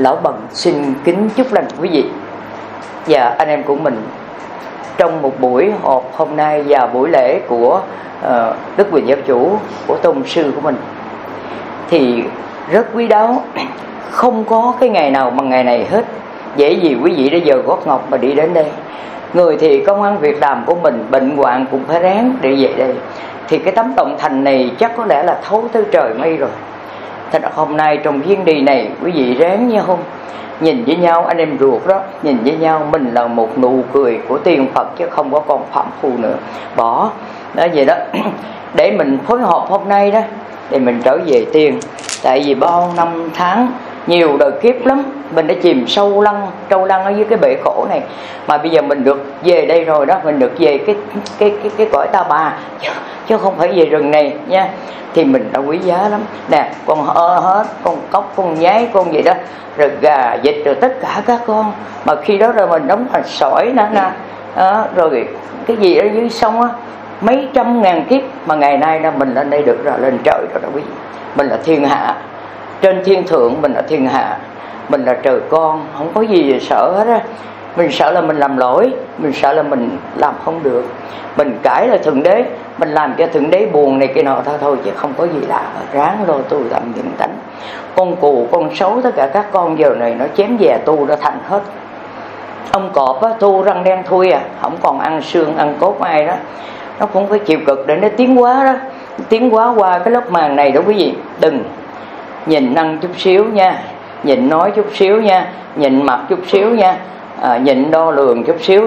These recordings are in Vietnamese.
Lão Bằng xin kính chúc lành quý vị và anh em của mình trong một buổi họp hôm nay và buổi lễ của Đức Quyền Giáo Chủ, của tôn sư của mình, thì rất quý báu. Không có cái ngày nào bằng ngày này hết. Dễ gì quý vị đã giờ gót ngọc mà đi đến đây. Người thì công ăn việc làm của mình, bệnh hoạn cũng phải ráng để về đây. Thì cái tấm lòng thành này chắc có lẽ là thấu tới trời mây rồi. Thế là hôm nay trong chuyến đi này quý vị ráng nha không? Nhìn với nhau anh em ruột đó, nhìn với nhau mình là một nụ cười của tiên Phật chứ không có con phạm phu nữa. Bỏ đó vậy đó. Để mình phối hợp hôm nay đó, để mình trở về tiền. Tại vì bao năm tháng, nhiều đời kiếp lắm, mình đã chìm sâu trâu lăn ở dưới cái bể khổ này. Mà bây giờ mình được về đây rồi đó, mình được về cái cõi Ta Bà, chứ không phải về rừng này nha. Thì mình đã quý giá lắm. Nè, con hết, con cóc, con nhái, con gì đó, rồi gà, vịt, rồi tất cả các con. Mà khi đó rồi mình đóng thành sỏi nè, rồi cái gì ở dưới sông á, mấy trăm ngàn kiếp. Mà ngày nay là mình lên đây được rồi, lên trời rồi đó quý vị. Mình là thiên hạ, trên thiên thượng mình là thiên hạ. Mình là trời con, không có gì để sợ hết á. Mình sợ là mình làm lỗi, mình sợ là mình làm không được, mình cãi là Thượng Đế, mình làm cho Thượng Đế buồn này kia nọ thôi, chứ không có gì lạ. Ráng lo tu làm những tánh. Con cù, con sấu, tất cả các con giờ này nó chém về tu đã thành hết. Ông cọp á, tu răng đen thui à, không còn ăn xương ăn cốt ai đó. Nó cũng phải chịu cực để nó tiến hóa đó. Tiến hóa qua cái lớp màng này đó quý vị. Đừng nhìn ăn chút xíu nha, nhịn nói chút xíu nha, nhịn mặc chút xíu nha, nhịn đo lường chút xíu.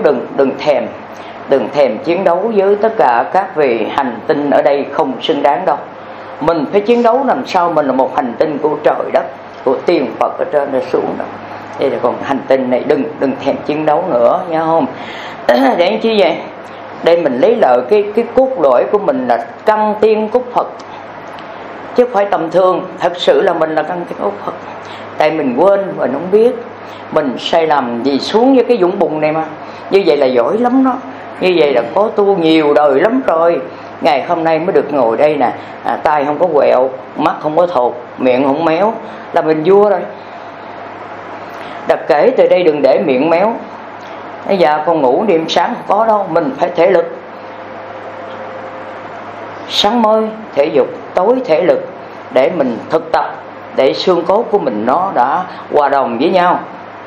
Đừng thèm chiến đấu với tất cả các vị hành tinh ở đây, không xứng đáng đâu. Mình phải chiến đấu làm sao mình là một hành tinh của trời đất, của tiên Phật ở trên nó xuống đó. Đây là còn hành tinh này, đừng thèm chiến đấu nữa nha không. Để chi vậy? Đây mình lấy lợi cái cốt lõi của mình là căn tiên cốt Phật, chứ không phải tầm thường. Thật sự là mình là căn tiên cốt Phật. Tại mình quên, mình không biết. Mình sai lầm gì xuống với cái vũng bùn này mà. Như vậy là giỏi lắm đó. Như vậy là có tu nhiều đời lắm rồi. Ngày hôm nay mới được ngồi đây nè, tay không có quẹo, mắt không có thột, miệng không méo, là mình vua rồi. Đặt kể từ đây đừng để miệng méo. Bây giờ con ngủ đêm sáng không có đâu. Mình phải thể lực. Sáng mới thể dục, tối thể lực, để mình thực tập, để xương cốt của mình nó đã hòa đồng với nhau.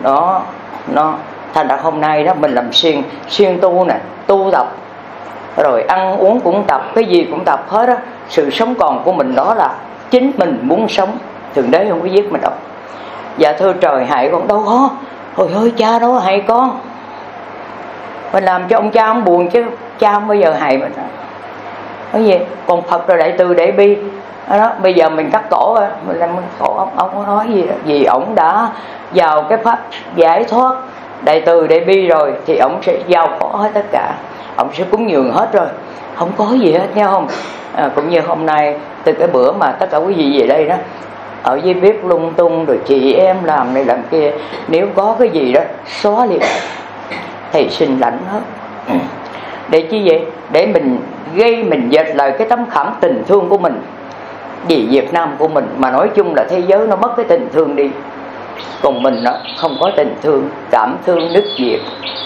Nó thành ra hôm nay đó mình làm xuyên tu nè, tu tập, rồi ăn uống cũng tập, cái gì cũng tập hết á. Sự sống còn của mình đó là chính mình muốn sống. Thượng Đế không có giết mình đâu. Dạ thưa trời hại con đâu có. Ôi ơi cha đâu hại con. Mình làm cho ông cha ông buồn chứ cha không bao giờ hại mình. Cái gì? Còn Phật rồi đại từ đại bi đó, bây giờ mình cắt cổ rồi, mình làm cổ ông có nói gì đó. Vì ông đã vào cái pháp giải thoát đại từ đại bi rồi thì ông sẽ giao phó hết tất cả, ông sẽ cúng dường hết rồi, không có gì hết nha không. Cũng như hôm nay từ cái bữa mà tất cả quý vị về đây đó, ở dưới bếp lung tung rồi chị em làm này làm kia, nếu có cái gì đó xóa liền, thầy xin lãnh hết. Để chi vậy? Để mình dệt lại cái tấm khảm tình thương của mình vì Việt Nam của mình. Mà nói chung là thế giới nó mất cái tình thương đi, còn mình nó không có tình thương, cảm thương nước Việt.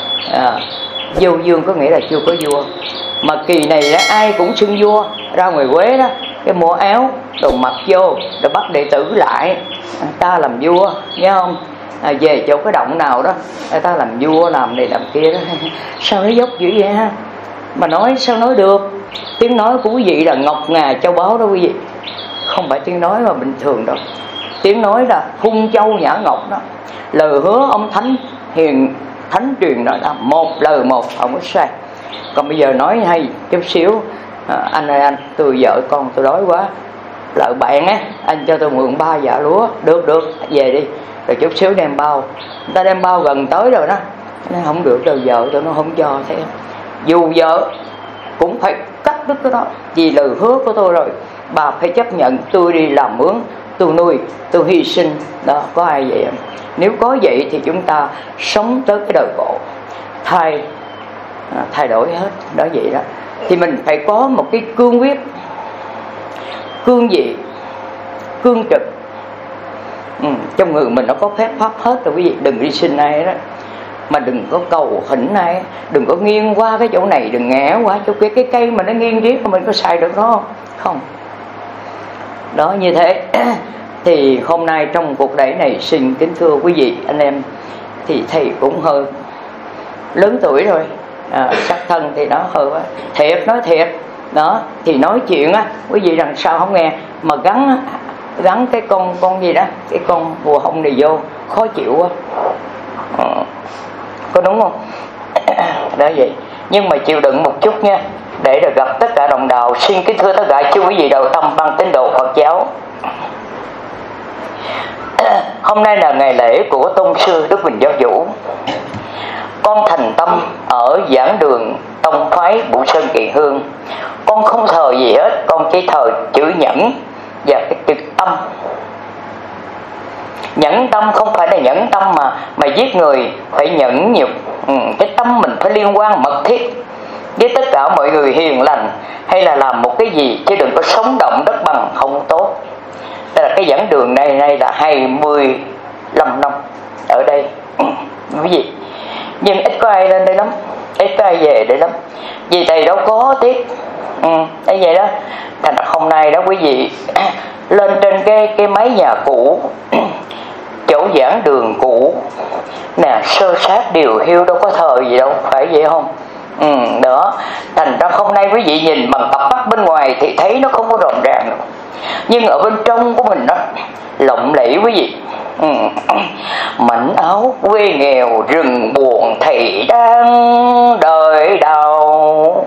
Vô dương có nghĩa là chưa có vua. Mà kỳ này đó, ai cũng xưng vua. Ra ngoài Quế đó, cái mua áo đồ mặc vô, rồi bắt đệ tử lại, ta làm vua, nghe không? Về chỗ cái động nào đó, ta làm vua, làm này làm kia đó. Sao nó dốc dữ vậy ha? Mà nói sao nói được? Tiếng nói của quý vị là ngọc ngà châu báu đó quý vị, không phải tiếng nói mà bình thường đâu. Tiếng nói là hung châu nhã ngọc đó. Lời hứa ông Thánh Hiền Thánh truyền đó là một lời một, không có sai. Còn bây giờ nói hay chút xíu, anh ơi anh, tôi vợ con tôi đói quá, lợi bạn á, anh cho tôi mượn 3 dạ lúa. Được, về đi. Rồi chút xíu đem bao, người ta đem bao gần tới rồi đó, nó không được đâu, vợ tôi nó không cho. Thấy không? Dù vợ cũng phải cắt đứt cái đó, vì lời hứa của tôi rồi. Bà phải chấp nhận tôi đi làm mướn, tôi nuôi, tôi hy sinh đó. Có ai vậy không? Nếu có vậy thì chúng ta sống tới cái đời cổ, thay đổi hết đó. Vậy đó thì mình phải có một cái cương quyết, cương vị, cương trực. Trong người mình nó có phép pháp hết rồi quý vị. Đừng đi xin ai đó, mà đừng có cầu khỉnh ai, đừng có nghiêng qua cái chỗ này, đừng ngã qua chỗ kia. Cái cây mà nó nghiêng riết mình có xài được nó không? Không. Đó, như thế thì hôm nay trong cuộc đẩy này, xin kính thưa quý vị anh em, thì thầy cũng hơi lớn tuổi rồi, sắc thân thì nó hơi quá. Thiệt, nói thiệt đó, thì nói chuyện á quý vị đằng sau không nghe, mà gắn cái con gì đó, cái con bùa hông này vô khó chịu quá. Có đúng không? Đó vậy. Nhưng mà chịu đựng một chút nha, để được gặp tất cả đồng đạo. Xin kính thưa tất cả chư quý vị đạo tâm ban tín đồ Phật giáo. Hôm nay là ngày lễ của Tôn sư Đức Huỳnh Giáo Chủ. Con thành tâm ở giảng đường tông phái Bụ Sơn Kỳ Hương. Con không thờ gì hết, con chỉ thờ chữ nhẫn và cái chữ tâm. Nhẫn tâm không phải là nhẫn tâm mà giết người, phải nhẫn nhục. Cái tâm mình phải liên quan mật thiết với tất cả mọi người hiền lành, hay là làm một cái gì, chứ đừng có sống động đất bằng, không tốt. Đây là cái giảng đường này là 25 năm ở đây quý vị. Nhưng ít có ai lên đây lắm, ít có ai về đây lắm, vì thầy đâu có tiếc. Thế vậy đó. Thành ra hôm nay đó quý vị lên trên cái mái nhà cũ, chỗ giảng đường cũ nè, sơ sát điều hiu, đâu có thờ gì đâu, phải vậy không? Đó. Thành ra hôm nay quý vị nhìn bằng cặp mắt bên ngoài thì thấy nó không có rộn ràng đâu, nhưng ở bên trong của mình đó lộng lẫy quý vị. Mảnh áo quê nghèo rừng buồn thầy đang đợi đầu.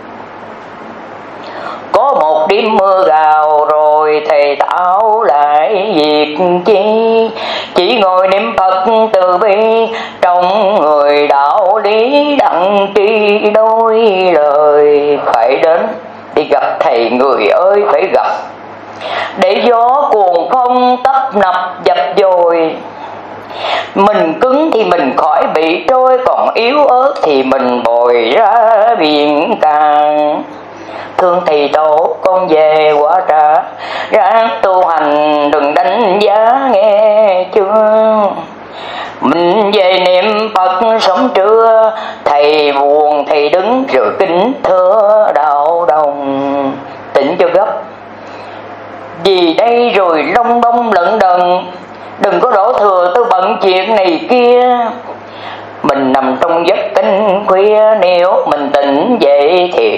Có một đêm mưa gào rồi thầy tạo lại việc chi, chỉ ngồi niệm Phật từ bi trong người đạo lý đặng tri đôi lời. Phải đến đi gặp thầy người ơi, phải gặp, để gió cuồng phong tấp nập dập dồi. Mình cứng thì mình khỏi bị trôi, còn yếu ớt thì mình bồi ra biển càng. Thương thầy tổ con về quả trả, ráng tu hành đừng đánh giá nghe chưa. Mình về niệm Phật sống trưa, thầy buồn thầy đứng rồi kính thưa đạo đồng. Tỉnh cho gấp, vì đây rồi long đong lận đận, đừng có đổ thừa tôi bận chuyện này kia. Mình nằm trong giấc canh khuya, nếu mình tỉnh dậy thì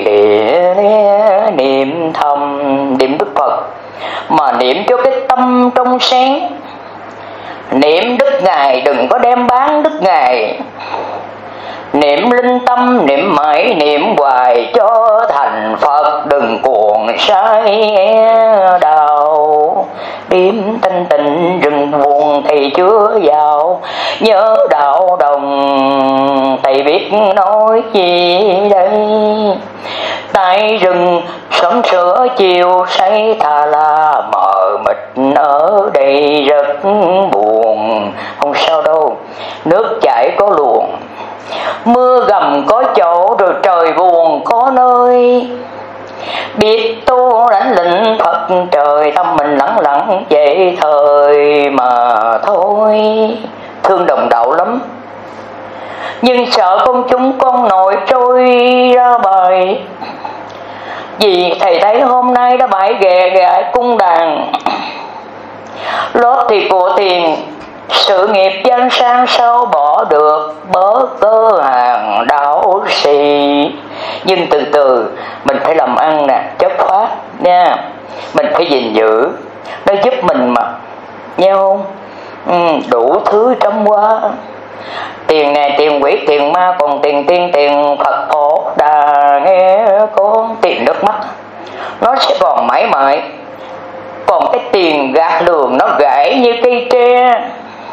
niệm thầm, niệm Đức Phật, mà niệm cho cái tâm trong sáng. Niệm Đức Ngài, đừng có đem bán Đức Ngài. Niệm linh tâm, niệm mãi, niệm hoài cho thành Phật, đừng cuồng sai đạo. Đêm thanh tịnh rừng buồn thầy chưa vào, nhớ đạo đồng thầy biết nói gì đây. Tại rừng sớm sửa chiều say thà là mờ mịt ở đây rất buồn. Không sao đâu, nước chảy có luồng, mưa gầm có chỗ, rồi trời buồn có nơi. Biết tu đánh lĩnh Phật trời, tâm mình lẳng lặng vậy thời mà thôi. Thương đồng đạo lắm, nhưng sợ công chúng con nội trôi ra bài. Vì thầy thấy hôm nay đã bãi ghè gãi cung đàn, lót thì của tiền, sự nghiệp danh sang sao bỏ được, bớt cơ hàng đạo sĩ. Nhưng từ từ mình phải làm ăn nè, chất phát nha, mình phải gìn giữ, nó giúp mình mà, nghe không? Đủ thứ trong quá. Tiền này tiền quỷ tiền ma, còn tiền tiên tiền Phật Phổ Đà, nghe con. Tiền nước mắt nó sẽ còn mãi mãi, còn cái tiền gạt lường nó gãy như cây tre.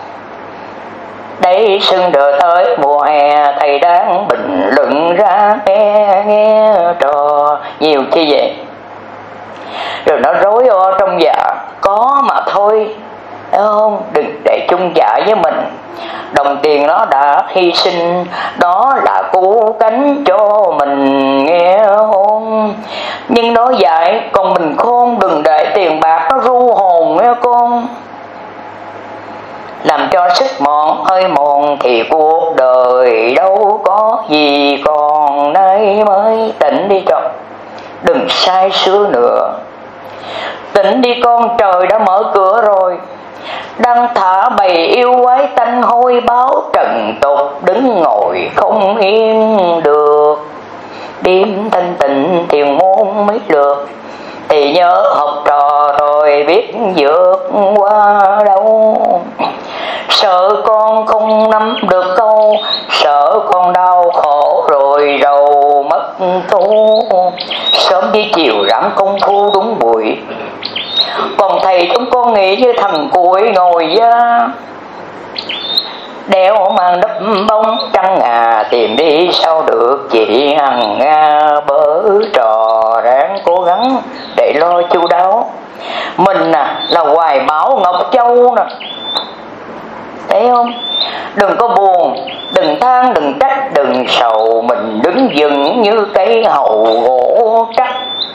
Đây sưng đợi tới mùa hè, thầy đang bình luận ra nghe trò nhiều chi vậy. Rồi nó rối o trong dạ, có mà thôi, đúng không? Đừng để chung dạ với mình. Đồng tiền nó đã hy sinh, đó là cứu cánh cho mình, nghe không? Nhưng nói dạy còn mình khôn, đừng để tiền bạc nó ru hồn nghe con. cho sức mòn hơi mòn thì cuộc đời đâu có gì còn, nay mới tỉnh đi con, đừng sai xưa nữa. Tỉnh đi con, trời đã mở cửa rồi, đang thả bầy yêu quái tanh hôi báo trần tục, đứng ngồi không yên được. Đêm thanh tịnh thiền môn mấy lượt, thì nhớ học trò rồi biết vượt qua đâu. Sợ con không nắm được câu, sợ con đau khổ rồi rầu mất tu. Sớm đi chiều ráng công phu đúng buổi, còn thầy chúng con nghĩ như thằng cuội ngồi da. Đeo màn đắp bóng trăng tìm đi sao được chị hằng bớ trò ráng cố gắng để lo chu đáo. Mình là Hoài Bảo Ngọc Châu nè, thấy không? Đừng có buồn, đừng than, đừng trách, đừng sầu, mình đứng vững như cây hầu gỗ chắc.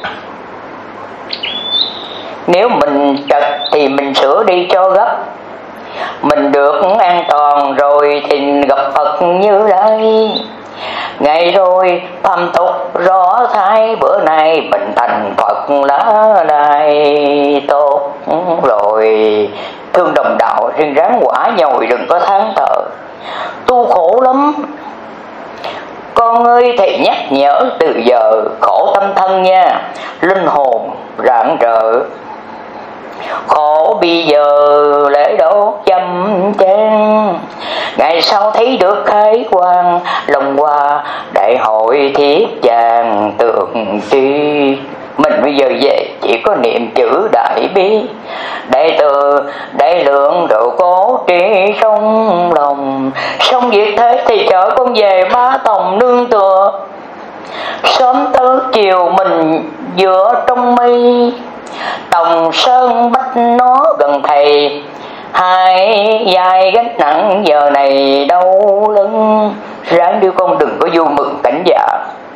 Nếu mình trật thì mình sửa đi cho gấp, mình được an toàn rồi thì gặp Phật như đây. Ngày rồi phàm tục rõ thái, bữa nay mình thành Phật lá đài tốt rồi. Thương đồng đạo riêng ráng quả nhồi, đừng có than thở. Tu khổ lắm con ơi, thầy nhắc nhở từ giờ, khổ tâm thân nha, linh hồn rạng rỡ. Khổ bây giờ lễ đổ chăm chén, ngày sau thấy được khai quang, lòng qua đại hội thiết chàng tượng tri. Mình bây giờ về chỉ có niệm chữ đại bi, đại từ đại lượng độ cố trí trong lòng. Xong việc thế thì chở con về Ba Tòng nương tựa, sớm tới chiều mình giữa trong mây. Tòng Sơn Bách nó gần thầy, hai vai gánh nặng giờ này đau lưng. Ráng đưa con đừng có vui mừng cảnh dạ,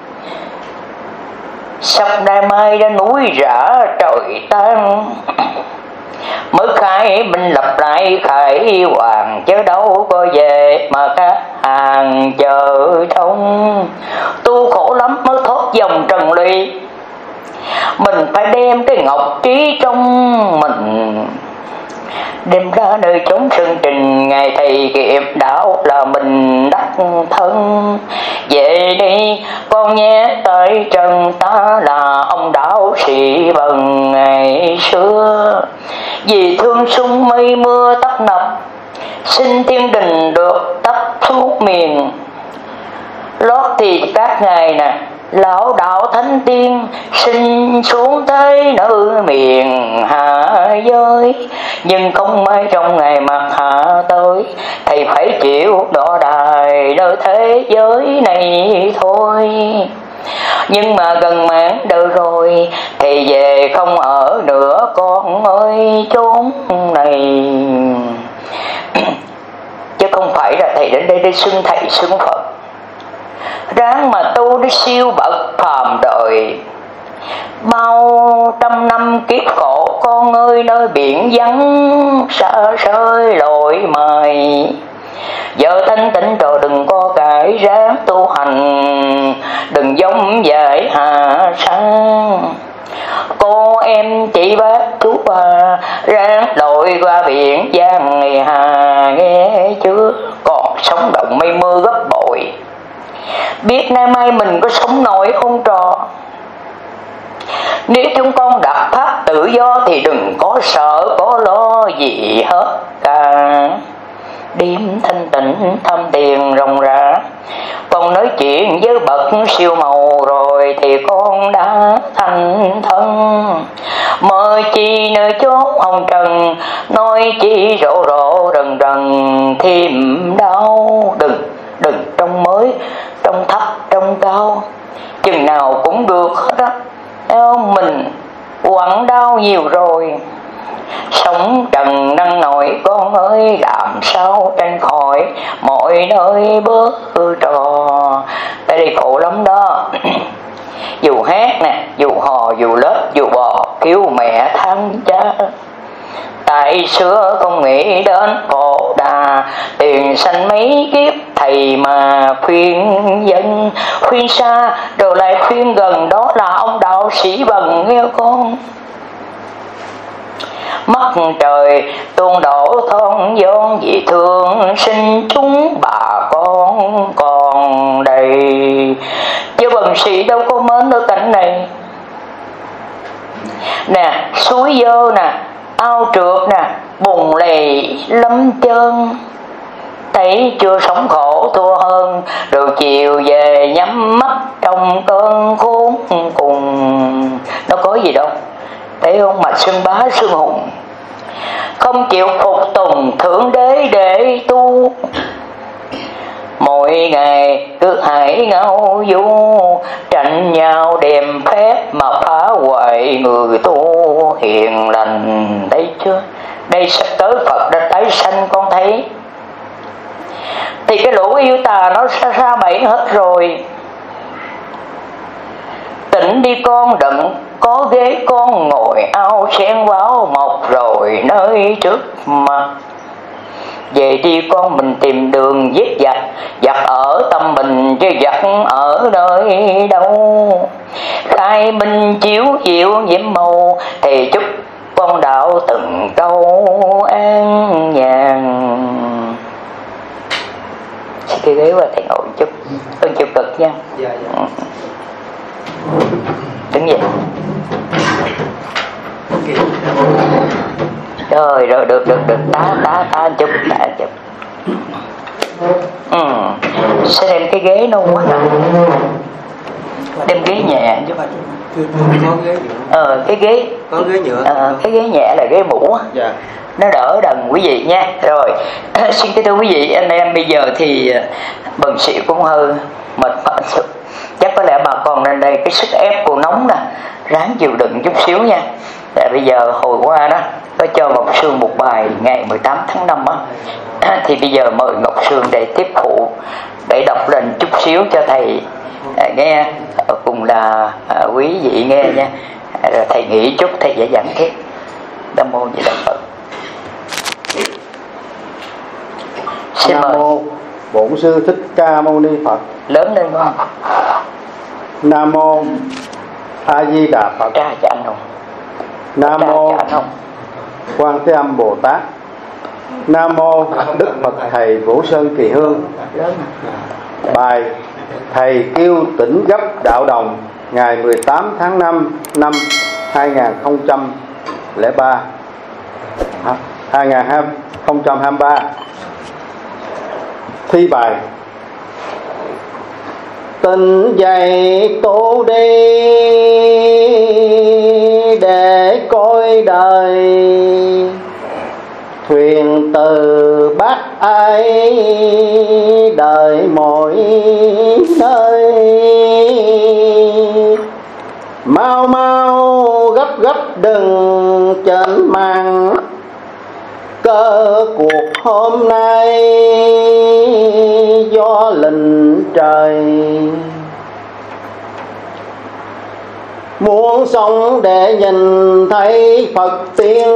sắp đai mai đã núi rã trời tan. Mới khai mình lập lại khải hoàng, chứ đâu có về mà các hàng chờ trông. Tu khổ lắm mới thoát dòng trần lụy, mình phải đem cái ngọc trí trong mình đem ra nơi chốn sân trình. Ngày thầy kiệm đạo là mình đắc thân, về đi con nhé tới trần, ta là ông đạo sĩ bằng ngày xưa. Vì thương sung mây mưa tấp nập, xin thiên đình được tấp thuốc miền. Lót thì các ngài nè, lão đạo thánh tiên sinh xuống tới nơi miền hạ giới. Nhưng không may trong ngày mặt hạ tới, thầy phải chịu đọa đài nơi thế giới này thôi. Nhưng mà gần mãn đời rồi, thầy về không ở nữa con ơi chốn này. Chứ không phải là thầy đến đây để xưng thầy xưng Phật, ráng mà tu để siêu bậc phàm đời. Bao trăm năm kiếp khổ con ơi, nơi biển vắng xa xơi lội mài. Giờ thanh tịnh rồi đừng có cải, ráng tu hành đừng giống dại hạ sang. Cô em chị bác chú ráng lội qua biển Giang ngày hà, nghe chưa? Còn sống động mây mưa gấp bội, biết nay mai mình có sống nổi không trò. Nếu chúng con đặt pháp tự do thì đừng có sợ có lo gì hết cả. Đêm thanh tịnh thăm tiền ròng rã, con nói chuyện với bậc siêu màu rồi thì con đã thành thân. Mời chi nơi chốn hồng trần, nói chi rộ rộ rần rần thêm đau. Đừng trong mới, trong thấp, trong cao, chừng nào cũng được hết á. Mình quặn đau nhiều rồi, sống trần năng nổi con ơi, làm sao tranh khỏi mọi nơi bớt trò. Tại đây khổ lắm đó. Dù hát nè, dù hò, dù lết, dù bò, kêu mẹ than cha, tài ngày xưa không nghĩ đến khổ đà, tiền sanh mấy kiếp thầy mà khuyên dân, khuyên xa rồi lại khuyên gần, đó là ông đạo sĩ Bần nghe con. Mắt trời tuôn đổ thon giòn, vì thương sinh chúng bà con còn đầy, chứ Bần sĩ đâu có mến ở cảnh này. Nè, suối dơ nè, ao trượt nè, bùn lầy lấm chân, thấy chưa sống khổ thua hơn, rồi chiều về nhắm mắt trong cơn khốn cùng. Nó có gì đâu, thấy không? Mà xưng bá xưng hùng, không chịu phục tùng thượng đế để tu, mỗi ngày cứ hãy ngao du, tranh nhau đem phép mà phá hoại người tu hiền lành. Thấy chưa? Đây sắp tới Phật đã tái sanh, con thấy. Thì cái lũ yêu tà nó ra bẫy hết rồi. Tỉnh đi con, đừng có ghế con ngồi, ao sen báo mọc rồi nơi trước mặt. Về đi con, mình tìm đường giết giặc, giặc ở tâm mình chứ giặc ở nơi đâu. Khai minh chiếu diệu nhiễm màu, thì chúc con đạo từng câu an nhàn. Xin cái ghế qua thầy ngồi chút, ơn chịu cực nha. Dạ. Đứng dậy. Rồi được tá chụp. Sẽ đem cái ghế nó quá nặng, đem ghế nhẹ chứ. Có ghế nhựa. Cái ghế có ghế nhựa. Cái ghế nhẹ là ghế mũ. Dạ. Nó đỡ đần quý vị nha. Rồi xin kính thưa quý vị, anh em bây giờ thì Bần sĩ cũng hơi mệt mỏi, chắc có lẽ bà con lên đây cái sức ép của nóng nè, ráng chịu đựng chút xíu nha. Tại bây giờ hồi qua đó có cho Ngọc Sương một bài ngày 18 tháng 5 á, thì bây giờ mời Ngọc Sương để tiếp phụ, để đọc lên chút xíu cho thầy nghe, cùng là quý vị nghe nha. Rồi thầy nghĩ chút thầy sẽ giảng tiếp. Nam mô Di Đà Phật. Xin Nam mời. mô Bổn Sư Thích Ca Mâu Ni Phật. Lớn lên con. Nam mô A Di Đà Phật. Tra cho anh không? Nam mô Quan Thế Âm Bồ Tát. Nam mô Đức Phật Thầy Vũ Sơn Kỳ Hương. Bài Thầy kêu tỉnh gấp đạo đồng, ngày 18 tháng 5 năm 2023. Thi bài. Tỉnh dậy tu đi để coi đời, thuyền từ Bắc Ai đời mỗi nơi. Mau mau gấp đừng chớn màng, cơ cuộc hôm nay do lệnh trời. Muốn sống để nhìn thấy Phật tiên,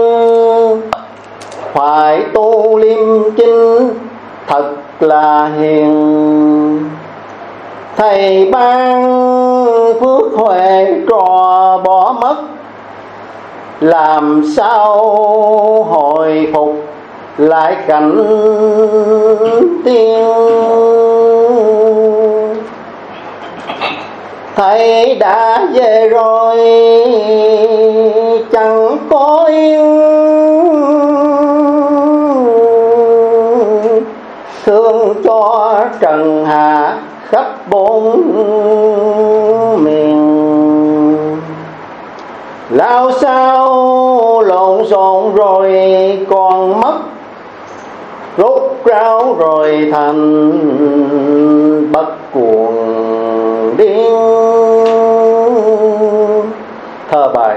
phải tu liêm chính thật là hiền. Thầy ban phước huệ trò bỏ mất, làm sao hồi phục lại cảnh tiên. Thầy đã về rồi chẳng có yên, thương cho trần hạ khắp bốn miền. Lao sao lộn xộn rồi còn mất, rốt ráo rồi thành bất cuồng điên. Thơ bài.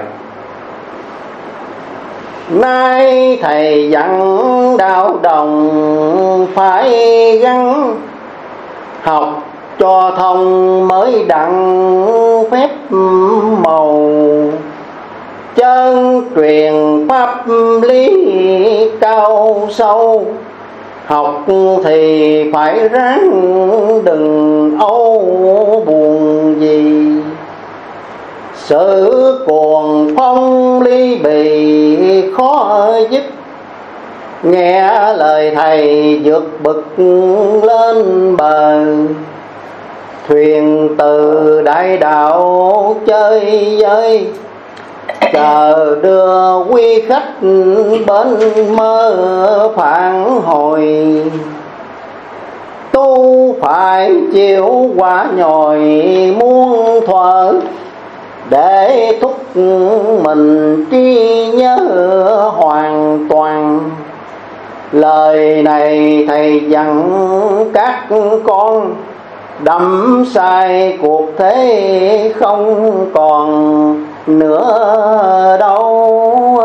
Nay thầy dặn đạo đồng phải gắn, học cho thông mới đặng phép màu. Chân truyền pháp lý cao sâu, học thì phải ráng đừng âu buồn gì. Sự cuồng phong ly bì khó dứt, nghe lời thầy vượt bực lên bờ. Thuyền từ đại đạo chơi vơi, chờ đưa quý khách bên mơ phản hồi. Tu phải chịu quả nhồi muôn thuở, để thúc mình trí nhớ hoàn toàn. Lời này thầy dặn các con, đắm say cuộc thế không còn nữa đâu.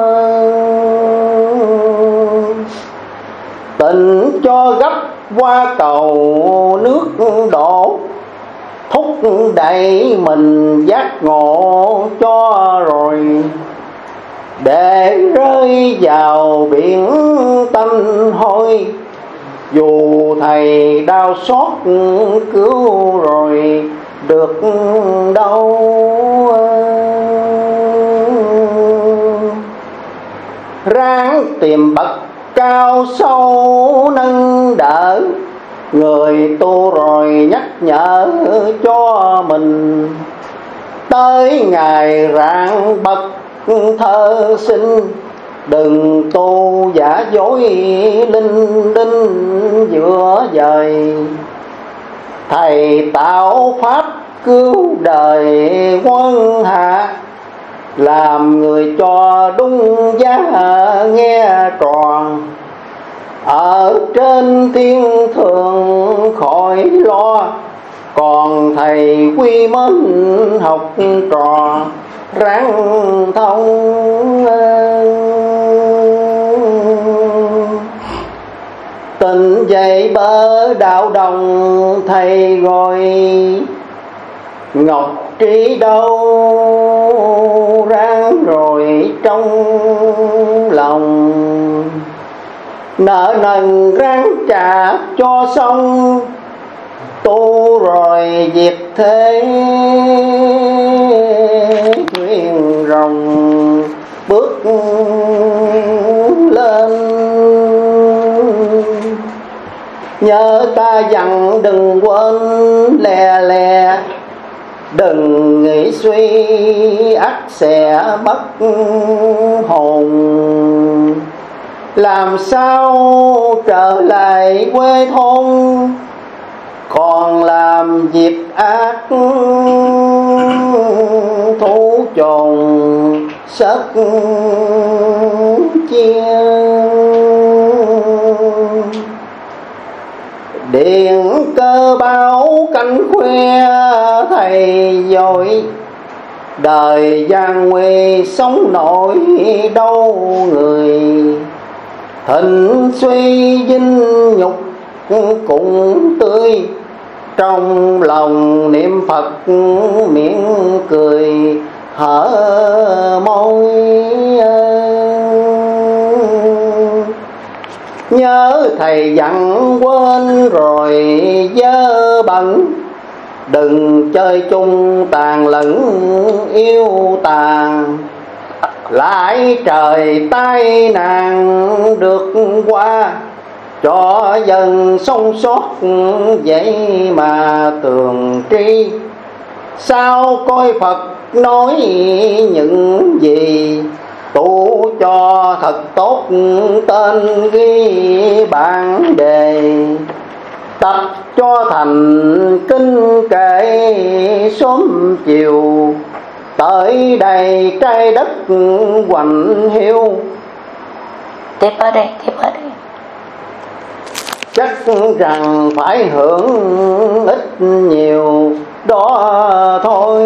Tình cho gấp qua cầu nước đổ, thúc đẩy mình giác ngộ cho rồi. Để rơi vào biển tâm hối, dù thầy đau xót cứu rồi được đâu. Ráng tìm bậc cao sâu nâng đỡ, người tu rồi nhắc nhở cho mình. Tới ngày rạng bậc thơ sinh, đừng tu giả dối linh đinh giữa dời. Thầy tạo pháp cứu đời quân hạ, làm người cho đúng giá nghe tròn. Ở trên thiên thường khỏi lo, còn thầy quy mến học trò ráng thông. Tình dậy bờ đạo đồng thầy gọi, ngọc trí đâu ráng rồi trong lòng. Nợ nần ráng trả cho xong, tu rồi diệt thế thuyền rồng bước lên. Nhớ ta dặn đừng quên lè lè, đừng nghĩ suy ắt sẽ mất hồn. Làm sao trở lại quê thôn, còn làm việc ác thú chồn sất chia. Điện cơ báo cánh khoe thầy dội, đời gian nguy sống nổi đâu người. Hình suy dinh nhục cũng tươi, trong lòng niệm Phật miệng cười hở môi. Nhớ thầy dặn quên rồi dơ bẩn, đừng chơi chung tàn lẫn yêu tàn. Lại trời tai nạn được qua, cho dân sống sót vậy mà tường tri. Sao coi Phật nói những gì, tu cho thật tốt tên ghi bản đề. Tập cho thành kinh kệ sớm chiều, tới đây trái đất hoành hiu. Tiếp ở đây, tiếp ở đây. Chắc rằng phải hưởng ít nhiều đó thôi.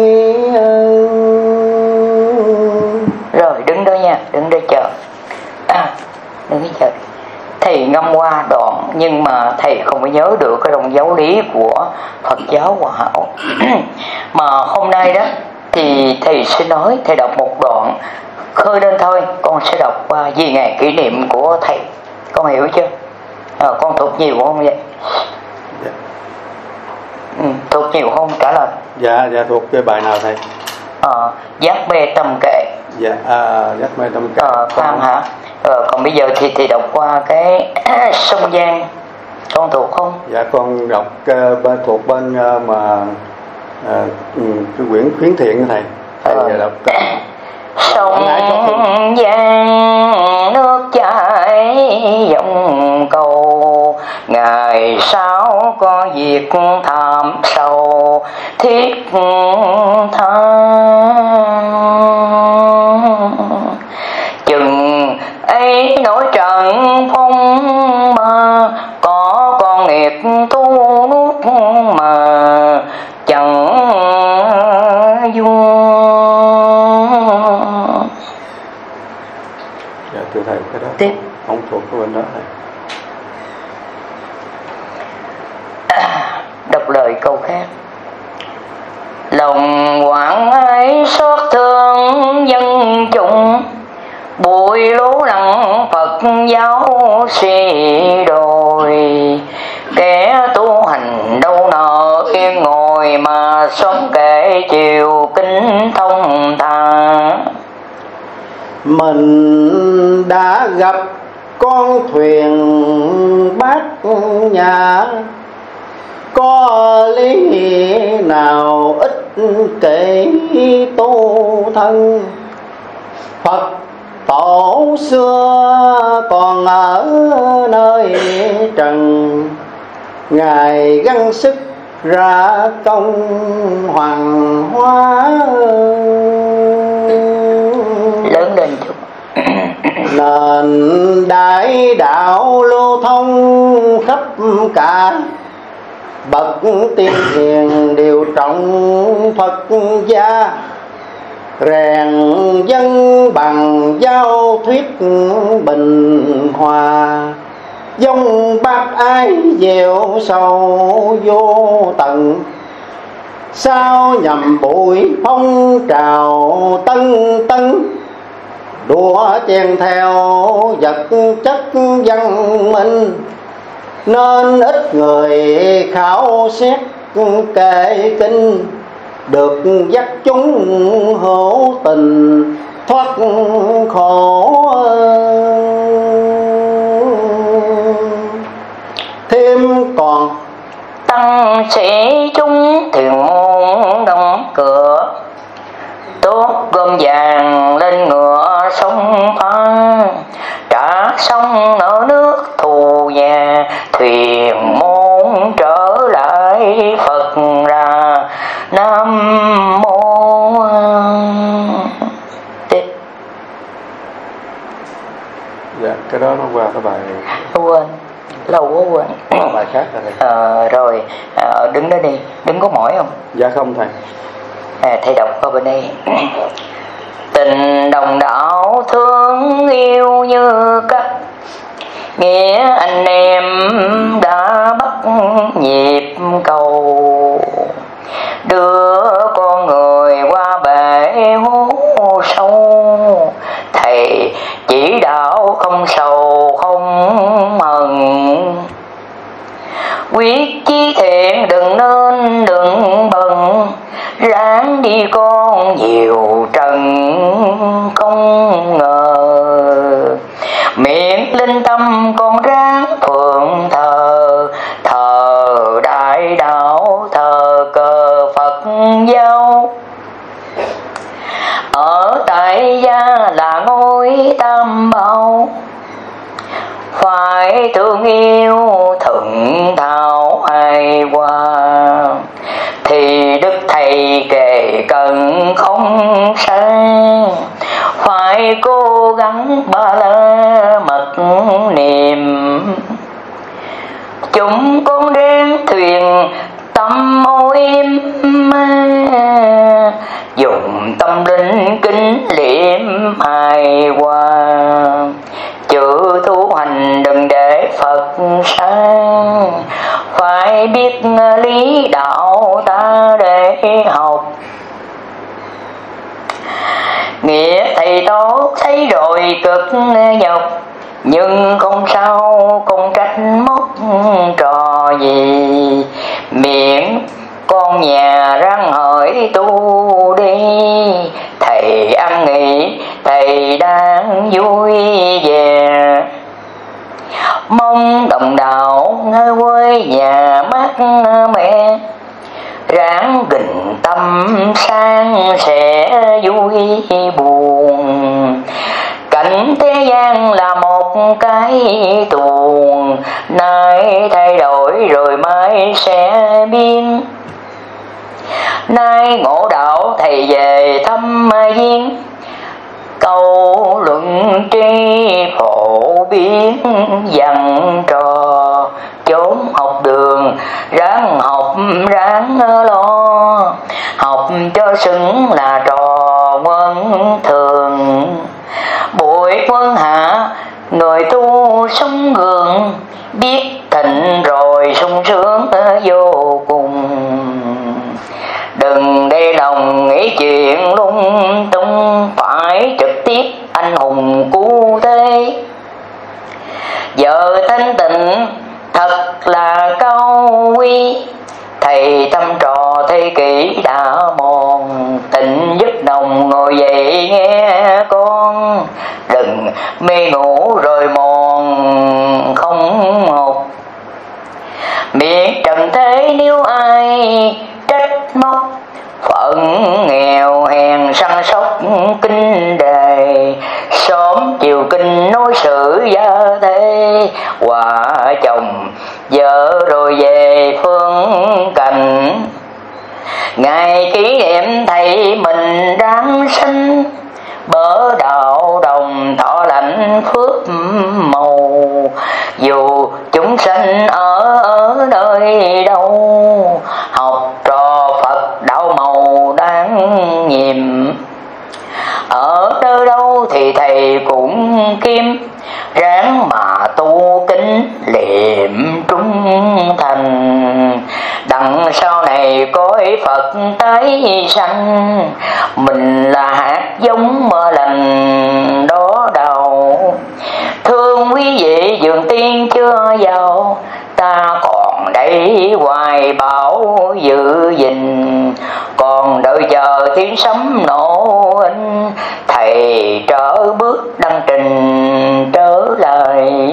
Rồi đứng đó nha, đứng đó chờ. Đứng đó chờ. Thầy ngâm qua đoạn nhưng mà thầy không có nhớ được cái dòng giáo lý của Phật giáo Hòa Hảo. Mà hôm nay đó thì thầy sẽ nói, thầy đọc một đoạn khơi lên thôi. Con sẽ đọc về ngày kỷ niệm của thầy, con hiểu chưa? Con thuộc nhiều không vậy? Dạ. Thuộc nhiều không? Trả lời. Dạ thuộc cái bài nào thầy? Giác mê tâm kệ. Dạ, giác mê tâm kệ. Phan hả? Còn bây giờ thì đọc qua cái sông Giang, con thuộc không? Dạ con đọc thuộc bên cái quyển khuyến thiện thầy. Thầy đọc sông Giang nước chảy dòng cầu, ngày sau có việc thảm sầu thiết tha. Chừng ấy nổi trận phong mà, có con nghiệp tu nuốt mà chẳng vua. Dạ thưa thầy, cái đó tiếp không thuộc cái bên đó thầy. Đọc lời câu khác. Lòng quảng ái xót thương dân chúng, bụi lố lặng Phật giáo suy đồi. Kẻ tu hành đâu nợ yên ngồi, mà sống kể chiều kinh thông thà. Mình đã gặp con thuyền bát nhã, có lý nào ích kỷ tu thân. Phật tổ xưa còn ở nơi trần, Ngài gắng sức ra công hoàng hóa. Lớn lên chút. Nền đại đạo lưu thông khắp cả, bậc tiên hiền đều trọng Phật gia. Rèn dân bằng giao thuyết bình hòa, dòng bác ái gieo sâu vô tận. Sao nhằm bụi phong trào tân tân, đua chen theo vật chất văn minh. Nên ít người khảo xét kệ kinh, được dắt chúng hữu tình thoát khổ. Thêm còn tăng sĩ chúng thiền môn đóng cửa, tốt gom vàng lên ngựa sông pha. Trả xong nợ nước thù nhà, thuyền môn trở lại Phật ra. Nam mô. Tiếp. dạ cái đó nó qua cái bài Quên, lâu quá quên. bài khác rồi thầy. Rồi đứng đó đi, đứng có mỏi không? Dạ không thầy. Thầy đọc qua bên đây. Tình đồng đạo thương yêu như cách, nghĩa anh em đã bắt nhịp cầu. Đưa con người qua bể hố sâu, thầy chỉ đạo không sầu không mừng. Quyết chí thiện đừng nên đừng bận, ráng đi con nhiều trần không ngờ. Miệng linh tâm con ráng phượng thờ, thờ đại đạo thờ cờ Phật giáo. Ở tại gia là ngôi tam bảo, phải thương yêu thuận thảo hài hòa. Thì đức thầy kề cận không sai, phải cố gắng ba la mật niệm. Chúng con đến thuyền tâm êm, dùng tâm linh kính liệm hài hòa. Chữ tu hành đừng để Phật sang, phải biết lý đạo ta để học. Nghĩa thầy thầy tốt thấy rồi cực nhọc, nhưng không sao không trách móc trò gì. Miệng con nhà răng hỏi tu đi, thầy ăn nghỉ thầy đang vui vẻ. Mong đồng đạo nơi quê nhà mát mẹ, ráng gìn tâm sang sẽ vui buồn. Cảnh thế gian là một cái tuồng, nay thay đổi rồi mai sẽ biến. Nay ngộ đạo thầy về thăm viên, câu luận tri phổ biến dặn trò. Chốn học đường ráng học ráng lo, học cho xứng là trò quân thường. Buổi quân hạ người tu sống gương, biết thịnh rồi sung sướng vô cùng. Đừng để lòng nghĩ chuyện lung tung, phải trực tiếp anh hùng cứu thế. Giờ thanh tịnh thật là cao quý, thầy tâm trò thế kỷ đã mòn. Tịnh giấc nồng ngồi dậy nghe con, đừng mê ngủ rồi mòn không một. Miệng trần thế nếu ai trách móc, phận nghèo hèn săn sóc kinh đề. Sớm chiều kinh nói sự gia thế, hòa chồng vợ rồi về phương cảnh. Ngày kỷ niệm thầy mình đáng sinh, bỡ đạo đồng thọ lãnh phước màu. Dù chúng sanh ở nơi đâu, học trò Phật đạo màu đáng nhiệm. Ở nơi đâu thì thầy cũng kim, ráng mà tu kính liệm trung thành. Đằng sau này cõi Phật tái sanh, mình là hạt giống mơ lành đó đầu. Thương quý vị dường tiên chưa giàu, ta còn đây hoài bảo giữ gìn. Còn đợi chờ tiếng sấm nổ in, thầy trở bước đăng trình trở lại.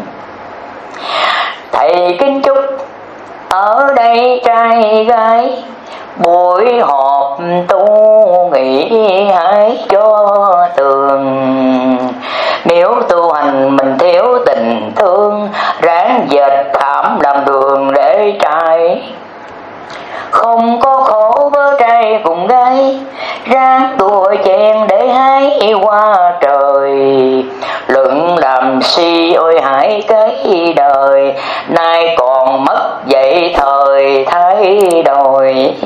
Thầy kính chúc ở đây trai gái, buổi họp tu nghỉ hãy cho tường. Nếu tu hành mình thiếu tình thương, ráng dệt thảm làm đường để trai. Không có khổ với trai cùng gái, ráng đùa chèn để hái qua trời. Luận làm si ôi hãy cái đời, nay còn mất dậy thời thay đổi.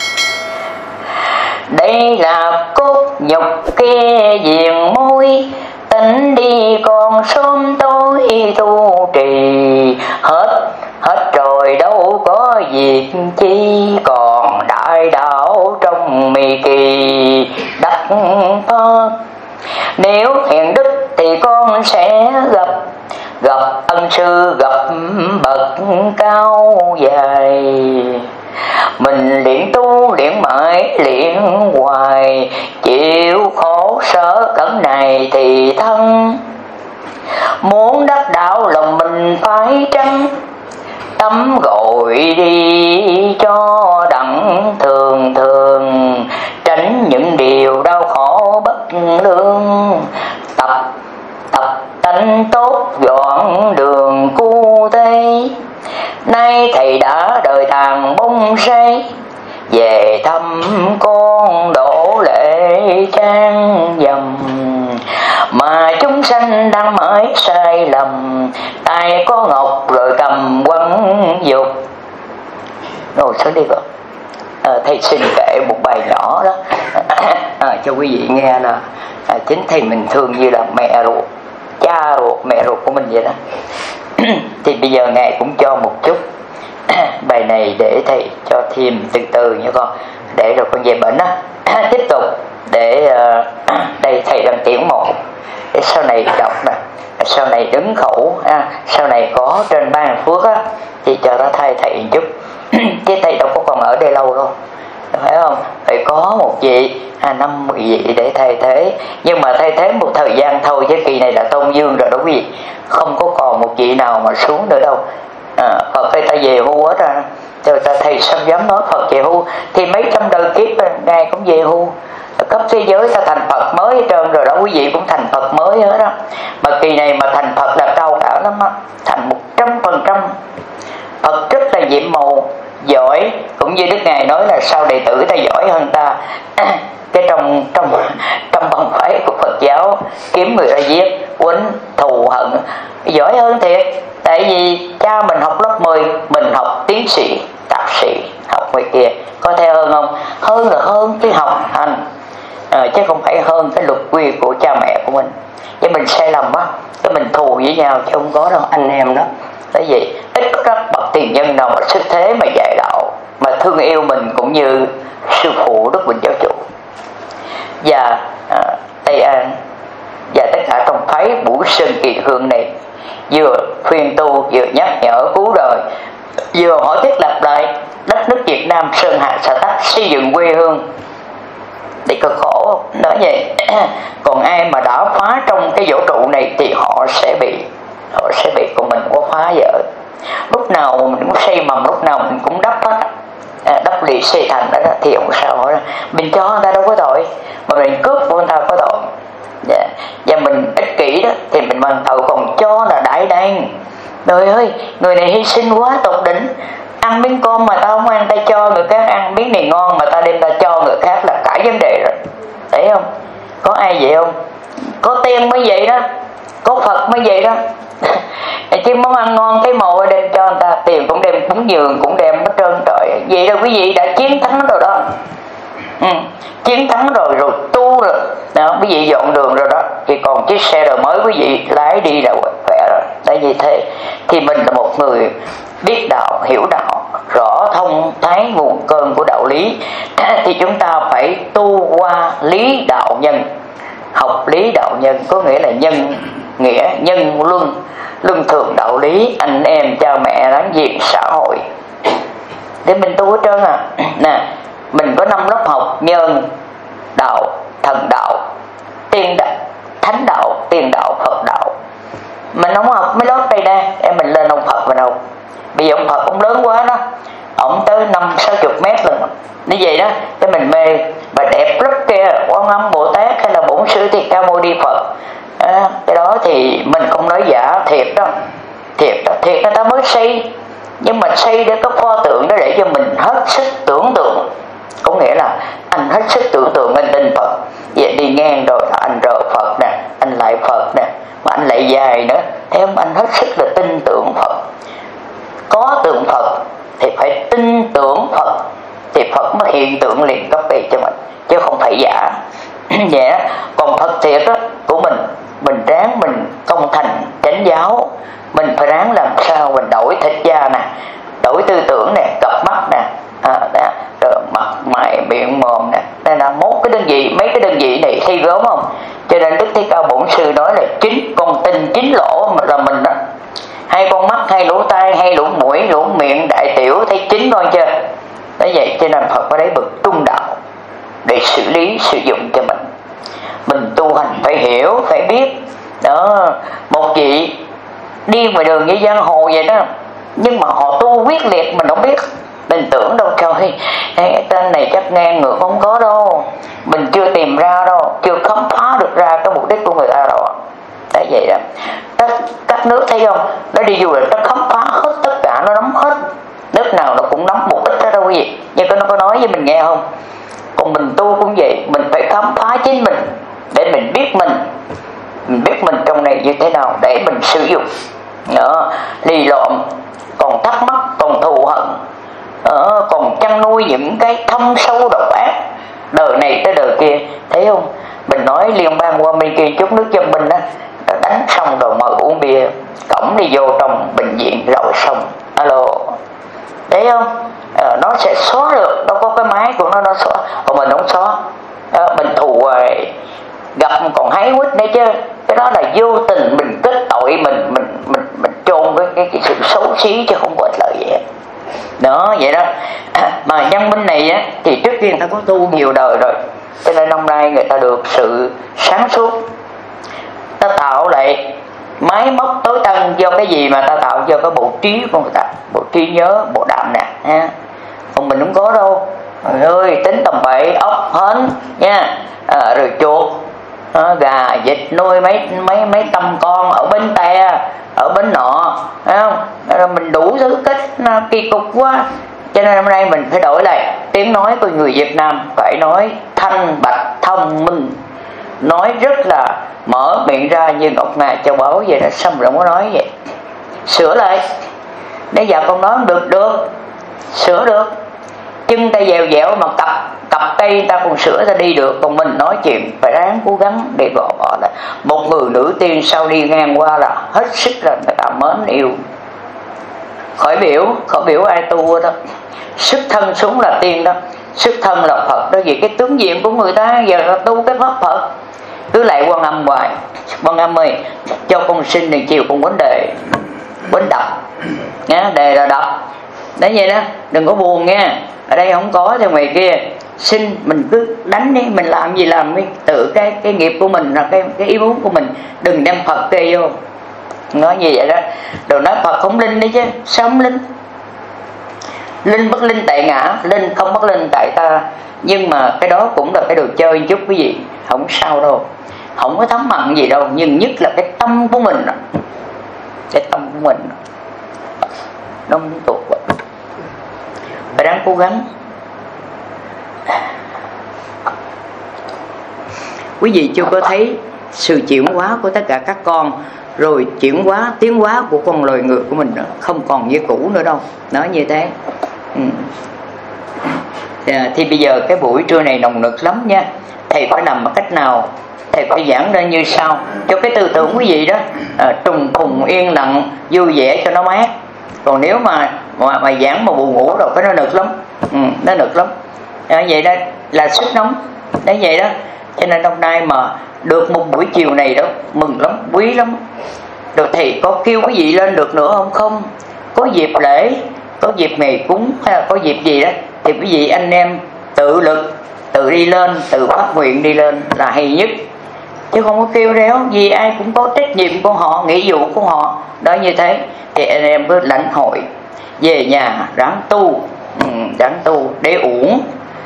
Đây là cốt nhục kia viền môi, tính đi còn sớm tối tu trì. Hết rồi đâu có việc chi, còn đại đạo trong mì kỳ đắc pháp. Nếu hiền đức thì con sẽ gặp ân sư, gặp bậc cao dài. Mình luyện tu luyện mãi luyện hoài, chịu khổ sở cẩn này thì thân. Muốn đắc đạo lòng mình phải trắng, tâm gọi đi cho đặng thường thường. Tránh những điều đau khổ bất lương, tập tánh tốt dọn đường cu tây. Nay thầy đã đời tàn bông say, về thăm con đổ lệ trang dầm. Mà chúng sanh đang mãi sai lầm, tay có ngọc rồi cầm quăng dục. Rồi xuống đi vợ. Thầy xin kể một bài nhỏ đó cho quý vị nghe nè. Chính thầy mình thương như là mẹ ruột, cha ruột, mẹ ruột của mình vậy đó. Thì bây giờ ngài cũng cho một chút bài này để thầy cho thêm từ từ nha con, để rồi con về bệnh á. Tiếp tục để đây thầy đang tuyển mộ để sau này đọc nè, sau này đứng khẩu sau này có trên ban phước á thì cho nó thay thầy một chút. Chứ thầy đâu có còn ở đây lâu đâu, phải không? Phải có một vị 5-10 vị để thay thế, nhưng mà thay thế một thời gian thôi, chứ kỳ này là tôn dương rồi đó quý vị, không có còn một vị nào mà xuống nữa đâu. Phật ơi ta về hưu hết ra, cho ta thầy sắp dám nói Phật về hưu thì mấy trăm đời kiếp ngài cũng về hưu, cấp thế giới ta thành Phật mới hết trơn rồi đó, quý vị cũng thành Phật mới hết đó. Mà kỳ này mà thành Phật là cao cả lắm á, thành 100%. Phật rất là nhiệm màu, giỏi, cũng như Đức Ngài nói là sao đệ tử ta giỏi hơn ta. Cái trong bằng phái của Phật giáo, kiếm người ra giết, quýnh, thù hận, giỏi hơn thiệt. Tại vì cha mình học lớp 10, mình học tiến sĩ, thạc sĩ, học ngoài kia, có theo hơn không? Hơn là hơn cái học hành, chứ không phải hơn cái luật quy của cha mẹ của mình. Chứ mình sai lầm á, cái mình thù với nhau chứ không có đâu anh em đó. Bởi vì ít có các bậc tiền nhân nào mà xuất thế mà dạy đạo, mà thương yêu mình cũng như sư phụ Đức Bình Giáo Chủ và Tây An và tất cả trong phái Vũ Sơn Kỳ Hương này, vừa khuyên tu, vừa nhắc nhở cứu đời, vừa hỏi thiết lập lại đất nước Việt Nam sơn hà xã tắc, xây dựng quê hương. Thì cực khổ nói vậy. Còn ai mà đã phá trong cái vũ trụ này thì họ sẽ bị, còn mình có phá vỡ. Lúc nào mình cũng xây mầm, lúc nào mình cũng đắp hết, đắp lì xây thành đó thì không sao hết. Mình cho người ta đâu có tội, mà mình cướp của người ta có tội. Và mình ích kỷ đó thì mình bằng tội, còn cho là đại đáng. Trời ơi, người này hy sinh quá tột đỉnh, ăn miếng cơm mà tao không ăn, ta cho người khác ăn miếng này ngon mà ta đem ta cho người khác là cả vấn đề rồi. Thấy không? Có ai vậy không? Có tiên mới vậy đó, có Phật mới vậy đó. Chứ món ăn ngon cái mồi đem cho người ta, tiền cũng đem cúng dường, cũng đem hết trơn trời. Vậy đâu quý vị đã chiến thắng rồi đó. Chiến thắng rồi, rồi tu rồi đó, quý vị dọn đường rồi đó, thì còn chiếc xe đời mới quý vị lái đi là khỏe rồi. Tại vì thế thì mình là một người biết đạo, hiểu đạo, rõ thông thái nguồn cơn của đạo lý, thì chúng ta phải tu qua lý đạo nhân. Học lý đạo nhân có nghĩa là nhân nghĩa, nhân luân thường đạo lý, anh em cha mẹ láng giềng xã hội, để mình tu hết trơn nè. Mình có 5 lớp học: nhân đạo, thần đạo, tiên đạo, thánh đạo, tiền đạo, Phật đạo. Mình không học mấy lớp đây nè, em mình lên ông Phật mình học. Bây giờ ông Phật ông lớn quá đó, ông tới 50-60 mét lần. Như vậy đó, cái mình mê, và đẹp lắm kia, Quan Âm Bồ Tát hay là Bổn Sư Thích Ca Mâu Ni Phật. Cái đó thì mình không nói giả, thiệt đó, thiệt người ta mới xây. Nhưng mà xây để có pho tượng đó để cho mình hết sức tưởng tượng. Có nghĩa là anh hết sức tưởng tượng anh tin Phật. Vậy đi ngang rồi là anh rờ Phật nè, anh lại Phật nè, mà anh lại dài nữa. Thấy không? Anh hết sức là tin tưởng Phật. Có tượng Phật thì phải tin tưởng Phật, thì Phật mới hiện tượng liền cấp về cho mình, chứ không phải giả. Vậy đó. Còn Phật thiệt đó của mình ráng mình công thành chánh giáo, mình phải ráng làm sao mình đổi thịt da nè, đổi tư tưởng nè, cặp mắt nè, rồi mặt mày miệng mồm nè. Đây là mấy cái đơn vị này thi gớm không? Cho nên Đức Thế Ca Bổn Sư nói là chính con tinh chính lỗ là mình đó. Hai con mắt, hai lỗ tai, hai lỗ mũi, lỗ miệng, đại tiểu thấy chính thôi chưa? Đấy vậy cho nên Phật có đấy bậc trung đạo để xử lý sử dụng cho mình. Mình tu hành phải hiểu, phải biết đó. Một vị đi ngoài đường như giang hồ vậy đó, nhưng mà họ tu quyết liệt mình không biết. Mình tưởng đâu trời, cái tên này chắc ngang ngược, không có đâu. Mình chưa tìm ra đâu, chưa khám phá được ra cái mục đích của người ta đâu. Đấy vậy đó. Các nước thấy không, nó đi du lịch nó khám phá hết tất cả, nó nắm hết. Nước nào nó cũng nắm mục đích đó đâu quý vị. Nhưng nó có nói với mình nghe không? Còn mình tu cũng vậy, mình phải khám phá chính mình để mình biết mình trong này như thế nào để mình sử dụng. Đó, lì lộn, còn thắc mắc, còn thù hận, còn chăn nuôi những cái thâm sâu độc ác, đời này tới đời kia. Thấy không? Mình nói liên bang qua bên kia chút nước dân binh đó, đánh xong rồi mời uống bia, cổng đi vô trong bệnh viện rồi xong. Alo, thấy không? Nó sẽ xóa được, đâu có cái máy của nó xóa, còn mình không xóa. Mình thù tâm còn hái quýt nữa chứ. Cái đó là vô tình mình kết tội, mình chôn cái sự xấu xí chứ không có ích lợi gì hết. Đó, vậy đó. Mà văn minh này á, thì trước kia người ta có tu nhiều đời rồi, cho nên hôm nay người ta được sự sáng suốt. Ta tạo lại máy móc tối tân do cái gì mà ta tạo? Do cái bộ trí của người ta, bộ trí nhớ, bộ đạm nè ha. Còn mình không có đâu. Trời ơi, tính tầm bậy, ốc, hến nha, rồi chuột, gà, vịt, nuôi mấy trăm con ở bến Tre, ở bến nọ, thấy không? Mình đủ thứ cách kỳ cục quá. Cho nên hôm nay mình phải đổi lại tiếng nói của người Việt Nam, phải nói thanh bạch thông minh, nói rất là mở miệng ra như ngọc ngà châu báu vậy đó. Xong rồi không có nói vậy, sửa lại. Nếu giờ con nói không được, sửa được. Chân tay dèo dẻo mà cặp tay ta còn sửa ta đi được. Còn mình nói chuyện phải ráng cố gắng để gõ bỏ là một người nữ tiên sau đi ngang qua là hết sức là người ta mến yêu. Khỏi biểu ai tu đó. Sức thân xuống là tiên đó, sức thân là Phật đó. Vì cái tướng diện của người ta giờ là tu cái pháp Phật, cứ lại Quan Âm hoài. Quan Âm ơi, cho con xin đừng chiều con vấn đề quánh đập nha, đề là đập đấy, vậy đó, đừng có buồn nha. Ở đây không có theo ngoài kia, xin mình cứ đánh đi, mình làm gì làm đi, tự cái nghiệp của mình là cái ý muốn của mình, đừng đem Phật kê vô. Nói như vậy đó. Đồ nói Phật không linh đấy chứ, sao không linh? Linh bất linh tại ngã, linh không bất linh tại ta. Nhưng mà cái đó cũng là cái đồ chơi chút quý vị, không sao đâu, không có thấm mặn gì đâu. Nhưng nhất là cái tâm của mình, cái tâm của mình nó muốn tuột quá, phải đáng cố gắng. Quý vị chưa có thấy sự chuyển hóa của tất cả các con, rồi chuyển hóa, tiến hóa của con loài người của mình nữa, không còn như cũ nữa đâu. Nói như thế. Thì bây giờ cái buổi trưa này nồng nực lắm nha. Thầy phải làm bằng cách nào? Thầy phải giảng ra như sau, cho cái tư tưởng quý vị đó trùng phùng yên lặng vui vẻ cho nó mát. Còn nếu mà giảng mà buồn ngủ rồi cái nó nực lắm. Nó nực lắm. Vậy đó là sức nóng. Đấy vậy đó. Cho nên hôm nay mà được một buổi chiều này đó mừng lắm, quý lắm. Rồi thầy có kêu quý vị lên được nữa không? Không. Có dịp lễ, có dịp ngày cúng hay là có dịp gì đó thì quý vị anh em tự lực, tự đi lên, tự phát nguyện đi lên là hay nhất. Chứ không có kêu réo, vì ai cũng có trách nhiệm của họ, nghĩa vụ của họ. Đó, như thế thì anh em cứ lãnh hội về nhà ráng tu để uổng.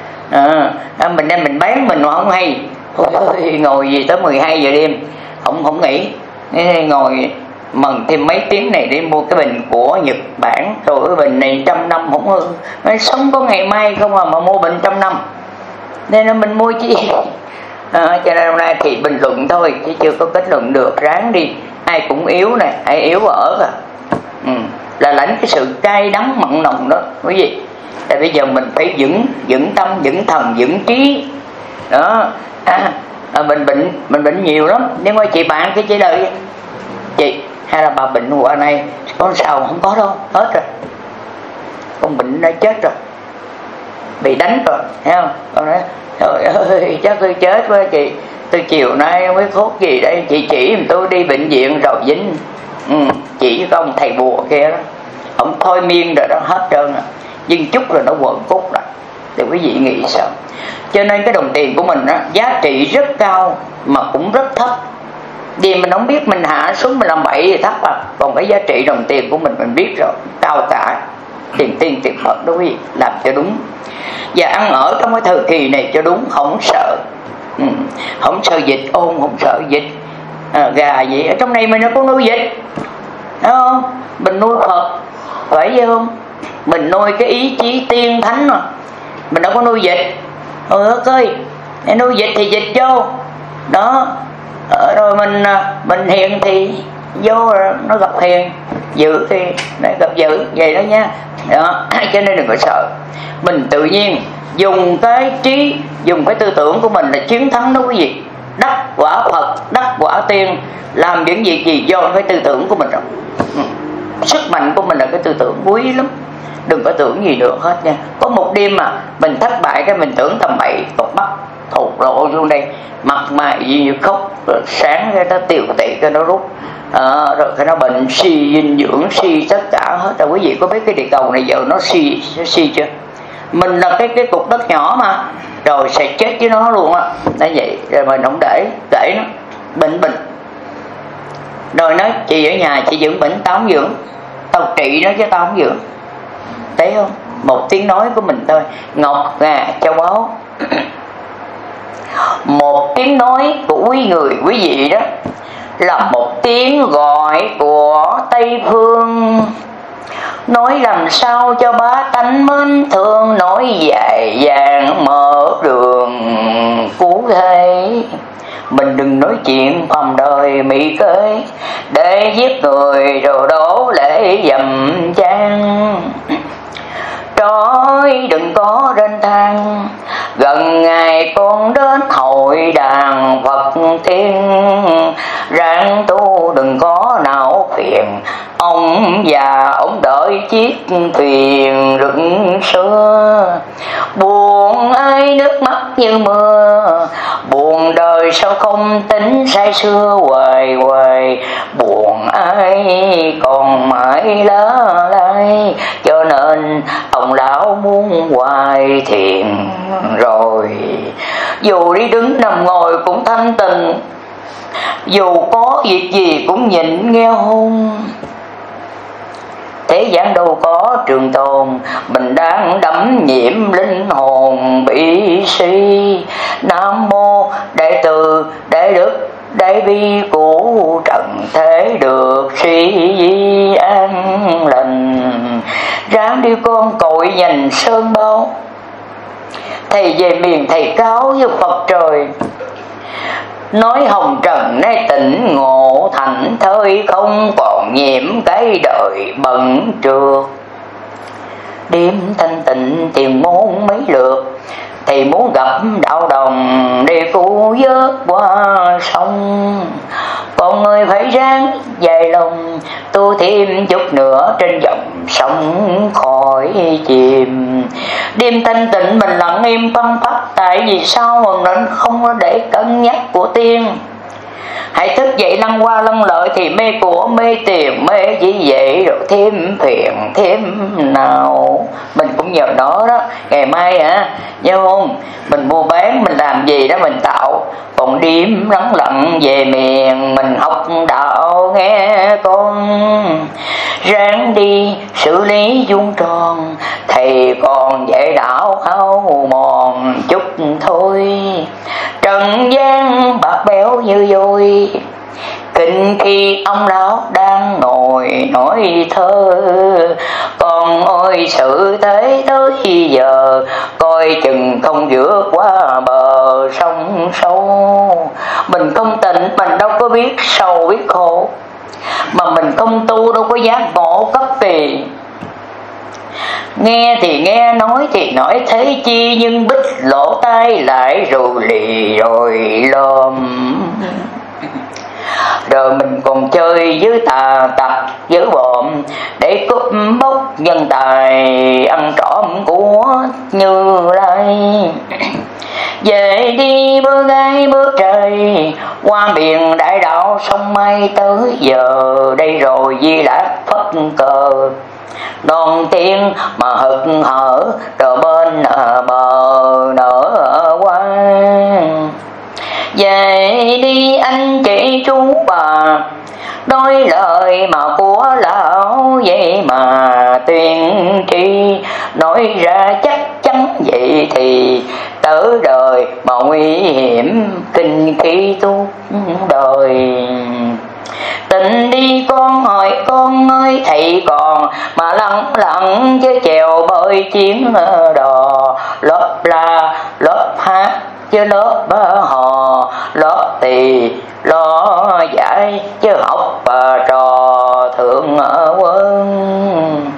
Mình bán mình mà không hay. Ôi, ngồi gì tới 12 giờ đêm không nghỉ, ngồi mần thêm mấy tiếng này để mua cái bình của Nhật Bản, rồi cái bình này 100 năm không hư, nói sống có ngày mai không mà mua bình 100 năm, nên là mình mua chi. Cho nên hôm nay thì bình luận thôi chứ chưa có kết luận được. Ráng đi, ai cũng yếu này, ai yếu ở là lãnh cái sự cay đắng mặn nồng đó quý vị. Tại bây giờ mình phải vững tâm, vững thần, vững trí đó. Mình bệnh nhiều lắm. Nếu mà chị bạn cái chế đời chị hay là bà bệnh qua này con sao không có đâu, hết rồi, con bệnh đã chết rồi, bị đánh rồi, thấy không? Con nói trời ơi chắc tôi chết quá chị, tôi chiều nay không biết thuốc gì đây, chị chỉ tôi đi bệnh viện rồi dính. Chỉ có ông thầy bùa kia đó, ông thôi miên rồi đó, hết trơn rồi, nhưng chút rồi nó quẩn cút rồi. Thì quý vị nghĩ sao? Cho nên cái đồng tiền của mình đó, giá trị rất cao mà cũng rất thấp. Vì mình không biết, mình hạ xuống mình làm bậy thì thấp à. Còn cái giá trị đồng tiền của mình biết rồi, cao cả. Tiền tiên tiền Phật đó quý vị, làm cho đúng. Và ăn ở trong cái thời kỳ này cho đúng, không sợ. Không sợ dịch ôn, không sợ dịch gà gì. Ở trong này mình nó có nuôi dịch, đúng không? Mình nuôi Phật, phải vậy không? Mình nuôi cái ý chí tiên thánh mà, mình đâu có nuôi dịch. Ơi nuôi dịch thì dịch vô đó, rồi mình hiền thì vô rồi nó gặp hiền, dữ thì nó gặp dữ, vậy đó nha. Đó, cho nên đừng có sợ. Mình tự nhiên dùng cái trí, dùng cái tư tưởng của mình là chiến thắng đó quý vị. Đắc quả Phật, đắc quả tiên, làm những việc gì do cái tư tưởng của mình rồi. Sức mạnh của mình là cái tư tưởng quý lắm. Đừng có tưởng gì nữa hết nha. Có một đêm mà mình thất bại cái mình tưởng tầm bậy, cột bắt thù lộ luôn đây, mặt mày gì như khóc, sáng cái nó tiều tị cái nó rút, rồi cái nó bệnh suy dinh dưỡng, suy tất cả hết. Rồi quý vị có biết cái địa cầu này giờ nó suy chưa? Mình là cái cục đất nhỏ mà, rồi sẽ chết với nó luôn á. Nó vậy rồi mình không để nó bệnh. Rồi nói chị ở nhà chị dưỡng bệnh, tao không dưỡng, tao trị nó chứ tao không dưỡng. Thấy không? Một tiếng nói của mình thôi. Ngọc Ngà Châu Báu, một tiếng nói của quý vị đó là một tiếng gọi của Tây Phương, nói làm sao cho bá tánh mến thương, nói dài dàng mở đường cứu thế. Mình đừng nói chuyện phàm đời mỹ kế, để giết người rồi đổ lễ dầm chan. Trói đừng có rên than, gần ngày con đến hội đàn Phật tiên. Ráng tu đừng có não phiền, ông già ông đợi chiếc thuyền rừng xưa. Buồn ai nước mắt như mưa, buồn đời sao không tính say xưa hoài hoài. Buồn ai còn mãi lá lai, cho nên ông lão muốn hoài thiền rồi. Dù đi đứng nằm ngồi cũng thanh tịnh, dù có việc gì cũng nhịn nghe hôn. Thế gian đâu có trường tồn, mình đang đắm nhiễm linh hồn bị suy. Nam mô Đại Từ Đại Đức Đại Bi của trần thế được suy an lành. Ráng đi con cội dành sơn bao, thầy về miền thầy cáo với Phật trời. Nói hồng trần nay tỉnh ngộ thành thơi, không còn nhiễm cái đời bận trượt. Đêm thanh tịnh tiền môn mấy lượt, thì muốn gặp đạo đồng để cứu vớt qua sông. Con người phải ráng dài lòng, tu thêm chút nữa trên dòng sông khỏi chìm. Đêm thanh tịnh mình lặng im phân phát, tại vì sao mình không có để cân nhắc của tiên. Hãy thức dậy lăn qua lăn lợi thì mê của mê tiền mê chỉ vậy, rồi thêm phiền thêm nào. Mình cũng nhờ nó đó. Ngày mai nhớ không, mình mua bán mình làm gì đó mình tạo. Còn đêm lắng lặng về miền mình học đạo nghe con. Ráng đi xử lý vuông tròn, thầy còn dạy đạo hao mòn chút thôi. Trần gian bạc béo như vôi, kinh khi ông lão đang ngồi nói thơ. Con ơi sự thế tới giờ, coi chừng không vượt qua bờ sông sâu. Mình không tịnh mình đâu có biết sầu biết khổ, mà mình không tu đâu có giác ngộ cấp kỳ. Nghe thì nghe, nói thì nói, thế chi nhưng bích lỗ tai lại rồi lì rồi lòm. Rồi mình còn chơi với tà tặc với bọn, để cướp bóc nhân tài ăn trộm của Như Lai. Về đi bơ gai bơ trời, qua miền đại đạo sông Mây tới giờ. Đây rồi Di Lạc phất cờ, đòn tiên mà hực hở, rồi bên bờ nở qua. Về đi anh chị chú bà, đôi lời mà của lão vậy mà tuyên tri. Nói ra chắc chắn vậy thì tới đời mà nguy hiểm kinh khi tu đời. Tình đi con hỏi con ơi, thầy còn mà lặng lặng với chèo bơi chiến đò. Lớp la lớp hát chứ lớp hò, lớp thì lo giải chứ học và trò thượng quân.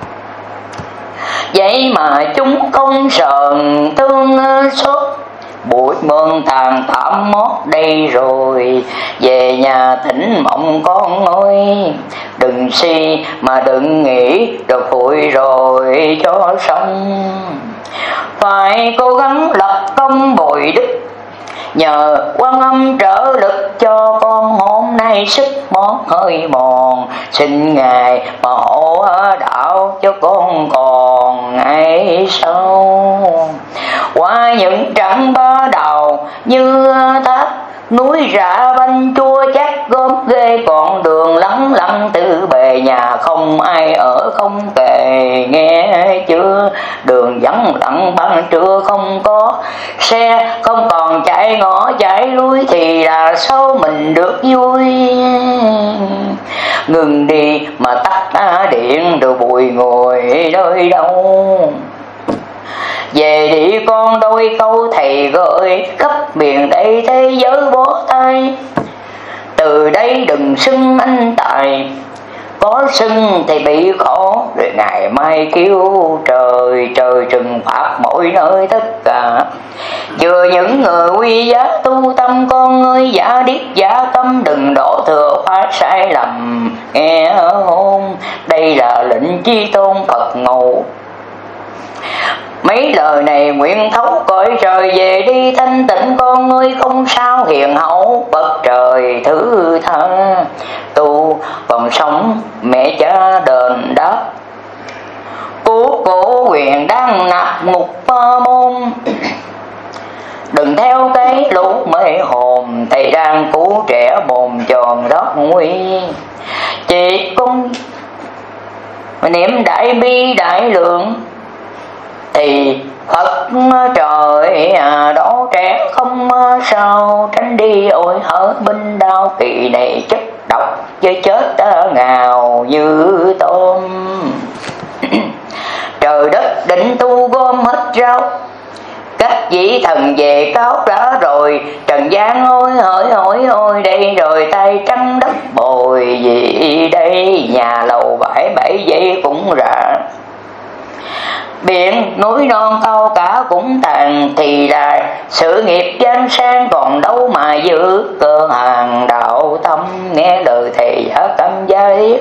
Vậy mà chúng không sờn thương xót, bụi mơn tàn thảm mót đây rồi. Về nhà thỉnh mộng con ơi, đừng si mà đừng nghĩ, rồi phụi rồi cho xong. Phải cố gắng lập công bồi đức, nhờ Quan Âm trợ lực cho con hôm nay sức món hơi mòn, xin Ngài mà hộ đạo cho con còn ngày sau. Qua những trận bá đầu như thác núi rạ banh chua chắc gom ghê, còn đường lắng lặng từ bề nhà không ai ở không kề, nghe chưa? Đường vắng lặng ban trưa không có xe, không còn chạy ngõ chạy lui thì là sao mình được vui. Ngừng đi mà tắt điện rồi bùi ngồi nơi đâu. Về đi con đôi câu thầy gợi, khắp miền đây thế giới bó tay. Từ đây đừng xưng anh tài, có xưng thì bị khổ, rồi ngày mai kêu trời trời trừng phạt mỗi nơi tất cả. Vừa những người quy giá tu tâm con ơi, giả điếc giả tâm đừng đổ thừa phá sai lầm nghe hôn. Đây là lệnh chi tôn Phật ngầu, mấy lời này nguyện thấu cõi trời. Về đi thanh tịnh con ơi, không sao hiền hậu Phật trời thứ tha. Tu còn sống mẹ cha đền đáp, cứu cổ quyền đang nạp ngục môn. Đừng theo cái lũ mê hồn, thầy đang cứu trẻ bồn tròn rất nguy. Chỉ con niệm đại bi đại lượng thì Phật trời đó trẻ không sao tránh đi. Ôi hỡi binh đao kỳ này chất độc với chết ngào như tôm. Trời đất định tu gom hết rau, các vị thần về cáo đã rồi. Trần gian ôi hỡi ôi ôi đây rồi, tay trắng đất bồi gì đây. Nhà lầu bãi bảy dây cũng rã, biển núi non cao cả cũng tàn. Thì là sự nghiệp gian sang còn đâu mà giữ, cơ hàng đạo tâm nghe lời thầy giả tâm giấy.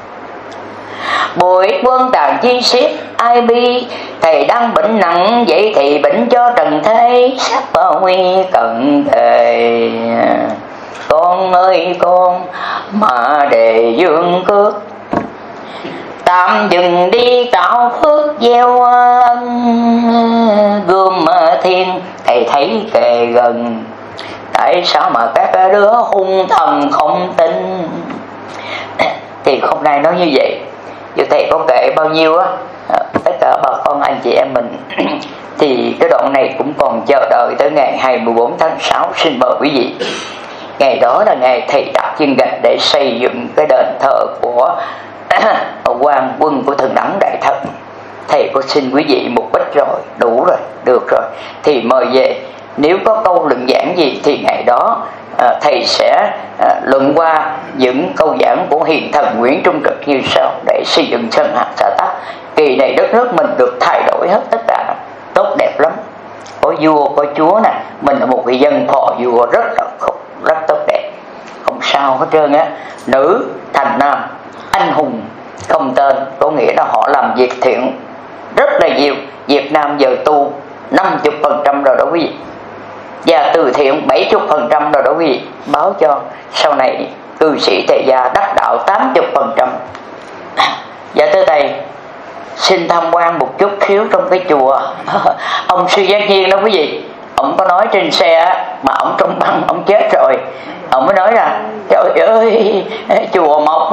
Bụi quân tàn chi xiết ai bi, thầy đang bệnh nặng vậy thì bệnh cho trần thế sắp nguy cận kề. Con ơi con mà đề dương cước, tạm dừng đi tạo phước gieo ân. Gươm thiên thầy thấy kề gần, tại sao mà các đứa hung thần không tin. Thì hôm nay nói như vậy, chứ thầy có kể bao nhiêu á, tất cả bà con anh chị em mình thì cái đoạn này cũng còn chờ đợi tới ngày 24 tháng 6. Xin mời quý vị, ngày đó là ngày thầy đặt viên gạch để xây dựng cái đền thờ của Quan Quân của Thần Đẳng Đại Thần. Thầy có xin quý vị một ít rồi, đủ rồi, được rồi, thì mời về. Nếu có câu luận giảng gì thì ngày đó thầy sẽ luận qua những câu giảng của hiền thần Nguyễn Trung Trực như sau, để xây dựng Sơn Hà Xã Tắc. Kỳ này đất nước mình được thay đổi hết tất cả, tốt đẹp lắm. Có vua có chúa nè, mình là một người dân phò vua rất tốt đẹp, không sao hết trơn á. Nữ thành nam, anh hùng không tên, có nghĩa là họ làm việc thiện rất là nhiều. Việt Nam giờ tu 50% rồi đó quý vị, và từ thiện 70% rồi đó quý vị. Báo cho sau này cư sĩ tại gia đắc đạo 80%. Dạ thưa thầy, xin tham quan một chút xíu trong cái chùa. Ông Sư Giác Nhiên đó quý vị, ông có nói trên xe mà ông trong băng ông chết rồi, ông mới nói là trời ơi, chùa mọc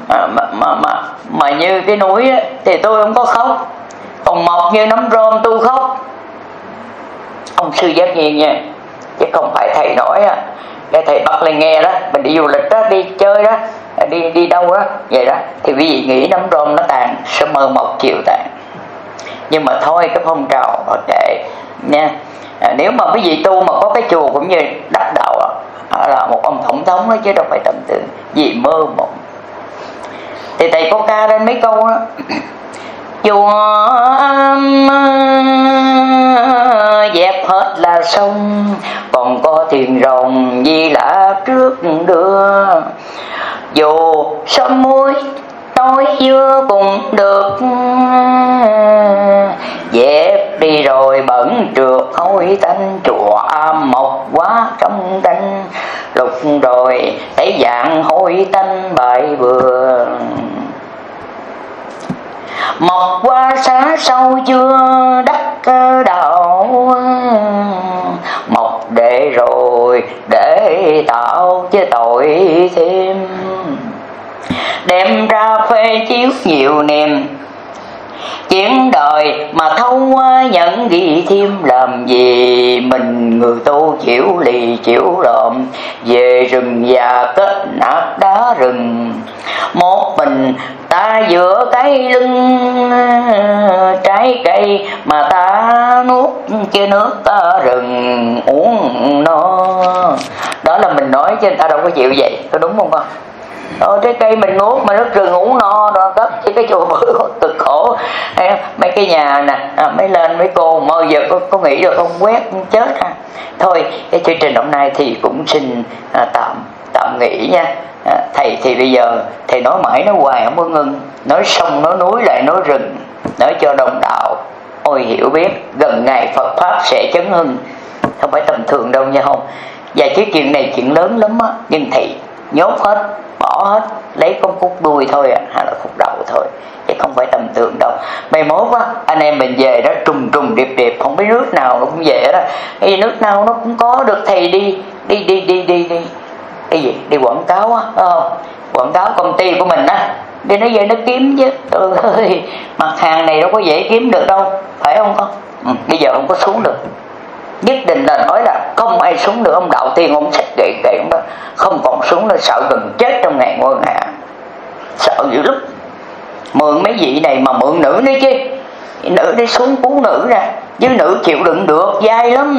mà như cái núi á, thì tôi không có khóc, còn mọc như nấm rơm tôi khóc. Ông Sư Giác Nhiên nha, chứ không phải thầy nói á, để thầy bắt lên nghe đó. Mình đi du lịch đó, đi chơi đó, đi đâu đó vậy đó, thì quý vị nghĩ nấm rơm nó tàn, sẽ mơ mọc chiều tàn. Nhưng mà thôi, cái phong trào họ kệ nha. Nếu mà quý vị tu mà có cái chùa cũng như đắc đạo là một ông tổng thống đó, chứ đâu phải tầm tưởng gì mơ mộng. Thì thầy có ca lên mấy câu đó. Chùa dẹp hết là sông, còn có thuyền rồng Di Lặc trước đưa. Dù sớm muối tối dưa cũng được, dẹp đi rồi bẩn trượt hôi tanh chùa am mộc quá trong tranh lục rồi thấy dạng hôi tanh bại bừa. Mọc qua xá sâu chưa đắc đạo, mọc để rồi để tạo chứ tội thêm. Đem ra phê chiếu nhiều niềm chuyện đời mà thâu nhận ghi thêm làm gì. Mình người tu chịu lì chịu lộm, về rừng già kết nát đá rừng. Một mình ta giữa cái lưng trái cây mà ta nuốt chứ nước ta rừng uống no. Đó là mình nói chứ người ta đâu có chịu vậy, có đúng không con? Trái cây mình nuốt mà nước rừng uống no rồi cấp chứ cái chùa bự cực khổ. Mấy cái nhà nè, mấy lên mấy cô mơ giờ có nghĩ được không, quét chết ha. Thôi cái chương trình hôm nay thì cũng xin tạm nghỉ nha. Thầy thì bây giờ thầy nói mãi nói hoài không có ngưng, nói sông nói núi lại nói rừng, nói cho đồng đạo ôi hiểu biết gần ngày Phật pháp sẽ chấn hưng, không phải tầm thường đâu nha không. Và cái chuyện này chuyện lớn lắm á, nhưng thầy nhốt hết, bỏ hết, lấy con khúc đuôi thôi hay là khúc đầu thôi, chứ không phải tầm thường đâu. Mai mốt á anh em mình về đó trùng điệp không biết nước nào nó cũng về đó, cái nước nào nó cũng có được thầy đi cái gì đi quảng cáo á, không? Quảng cáo công ty của mình á, đi nó về nó kiếm chứ. Ơi mặt hàng này đâu có dễ kiếm được đâu, phải không con? Bây giờ không có xuống được, nhất định là nói là không ai xuống được. Ông Đạo Tiên ông sách gậy ông đó không còn xuống nữa, sợ gần chết trong ngày ngôi hạ, sợ dữ lắm. Mượn mấy vị này mà mượn nữ nữa chứ, nữ đi xuống cứu nữ nè, chứ nữ chịu đựng được, dai lắm.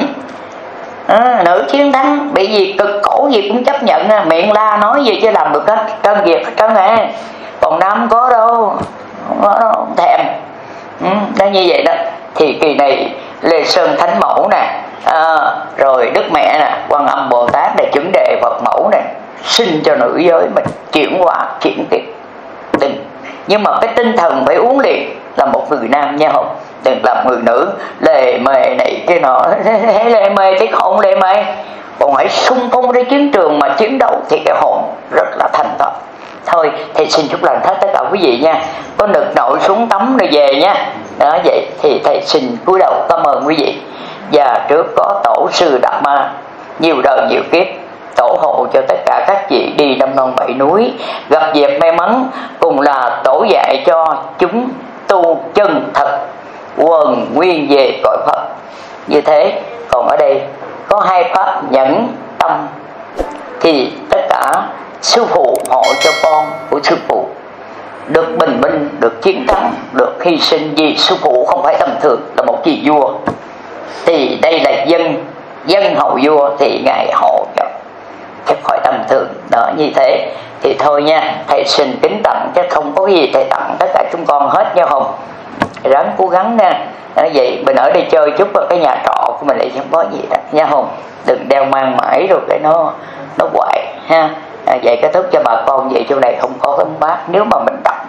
Nữ chiến thắng, bị gì cực khổ gì cũng chấp nhận, miệng la nói gì chứ làm được hết trơn việc hết trơn à. Còn nam không có đâu, không thèm. Đó như vậy đó. Thì kỳ này Lê Sơn Thánh Mẫu nè, rồi Đức Mẹ nè, Quan Âm Bồ Tát để chuẩn đề Phật Mẫu nè, xin cho nữ giới mình chuyển hóa chuyển tiếp đừng. Nhưng mà cái tinh thần phải uống liền là một người nam nha không, đừng làm người nữ lề mề này cái nọ. Lề mề cái hồn lề mề, còn hãy xung phong ra chiến trường mà chiến đấu thì cái hồn rất là thành thật. Thôi thầy xin chúc lành hết tất cả quý vị nha, có nực nội xuống tắm rồi về nha. Đó vậy thì thầy xin cúi đầu cảm ơn quý vị. Và trước có tổ sư Đạt Ma nhiều đời nhiều kiếp tổ hộ cho tất cả các vị đi năm non bảy núi, gặp dịp may mắn cùng là tổ dạy cho chúng tu chân thật quần nguyên về cõi Phật như thế. Còn ở đây có hai pháp nhẫn tâm thì tất cả sư phụ hộ cho con của sư phụ được bình minh, được chiến thắng, được hy sinh, vì sư phụ không phải tầm thường, là một vị vua. Thì đây là dân hầu vua thì ngài hộ cho, chứ khỏi tầm thường. Đó như thế thì thôi nha, thầy xin kính tặng chứ không có gì thầy tặng tất cả chúng con hết nha không. Ráng cố gắng nha. Đó vậy mình ở đây chơi chút ở cái nhà trọ của mình lại không có gì đó nha không, đừng đeo mang mãi rồi cái nó hoài ha. Vậy kết thúc cho bà con vậy, chỗ này không có cái bát, nếu mà mình đặt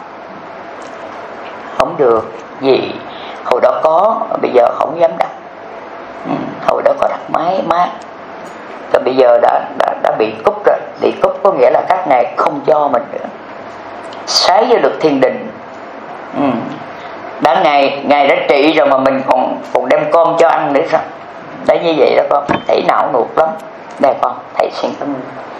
không được gì. Hồi đó có, bây giờ không dám đặt. Hồi đó có đặt máy mát, rồi bây giờ đã bị cúp rồi. Bị cúp có nghĩa là các ngài không cho mình nữa. Sái vô được thiên đình. Đã ngài đã trị rồi mà mình còn đem cơm cho ăn nữa sao? Đấy như vậy đó con, thấy não nuột lắm. Đây con, thầy xin cảm ơn.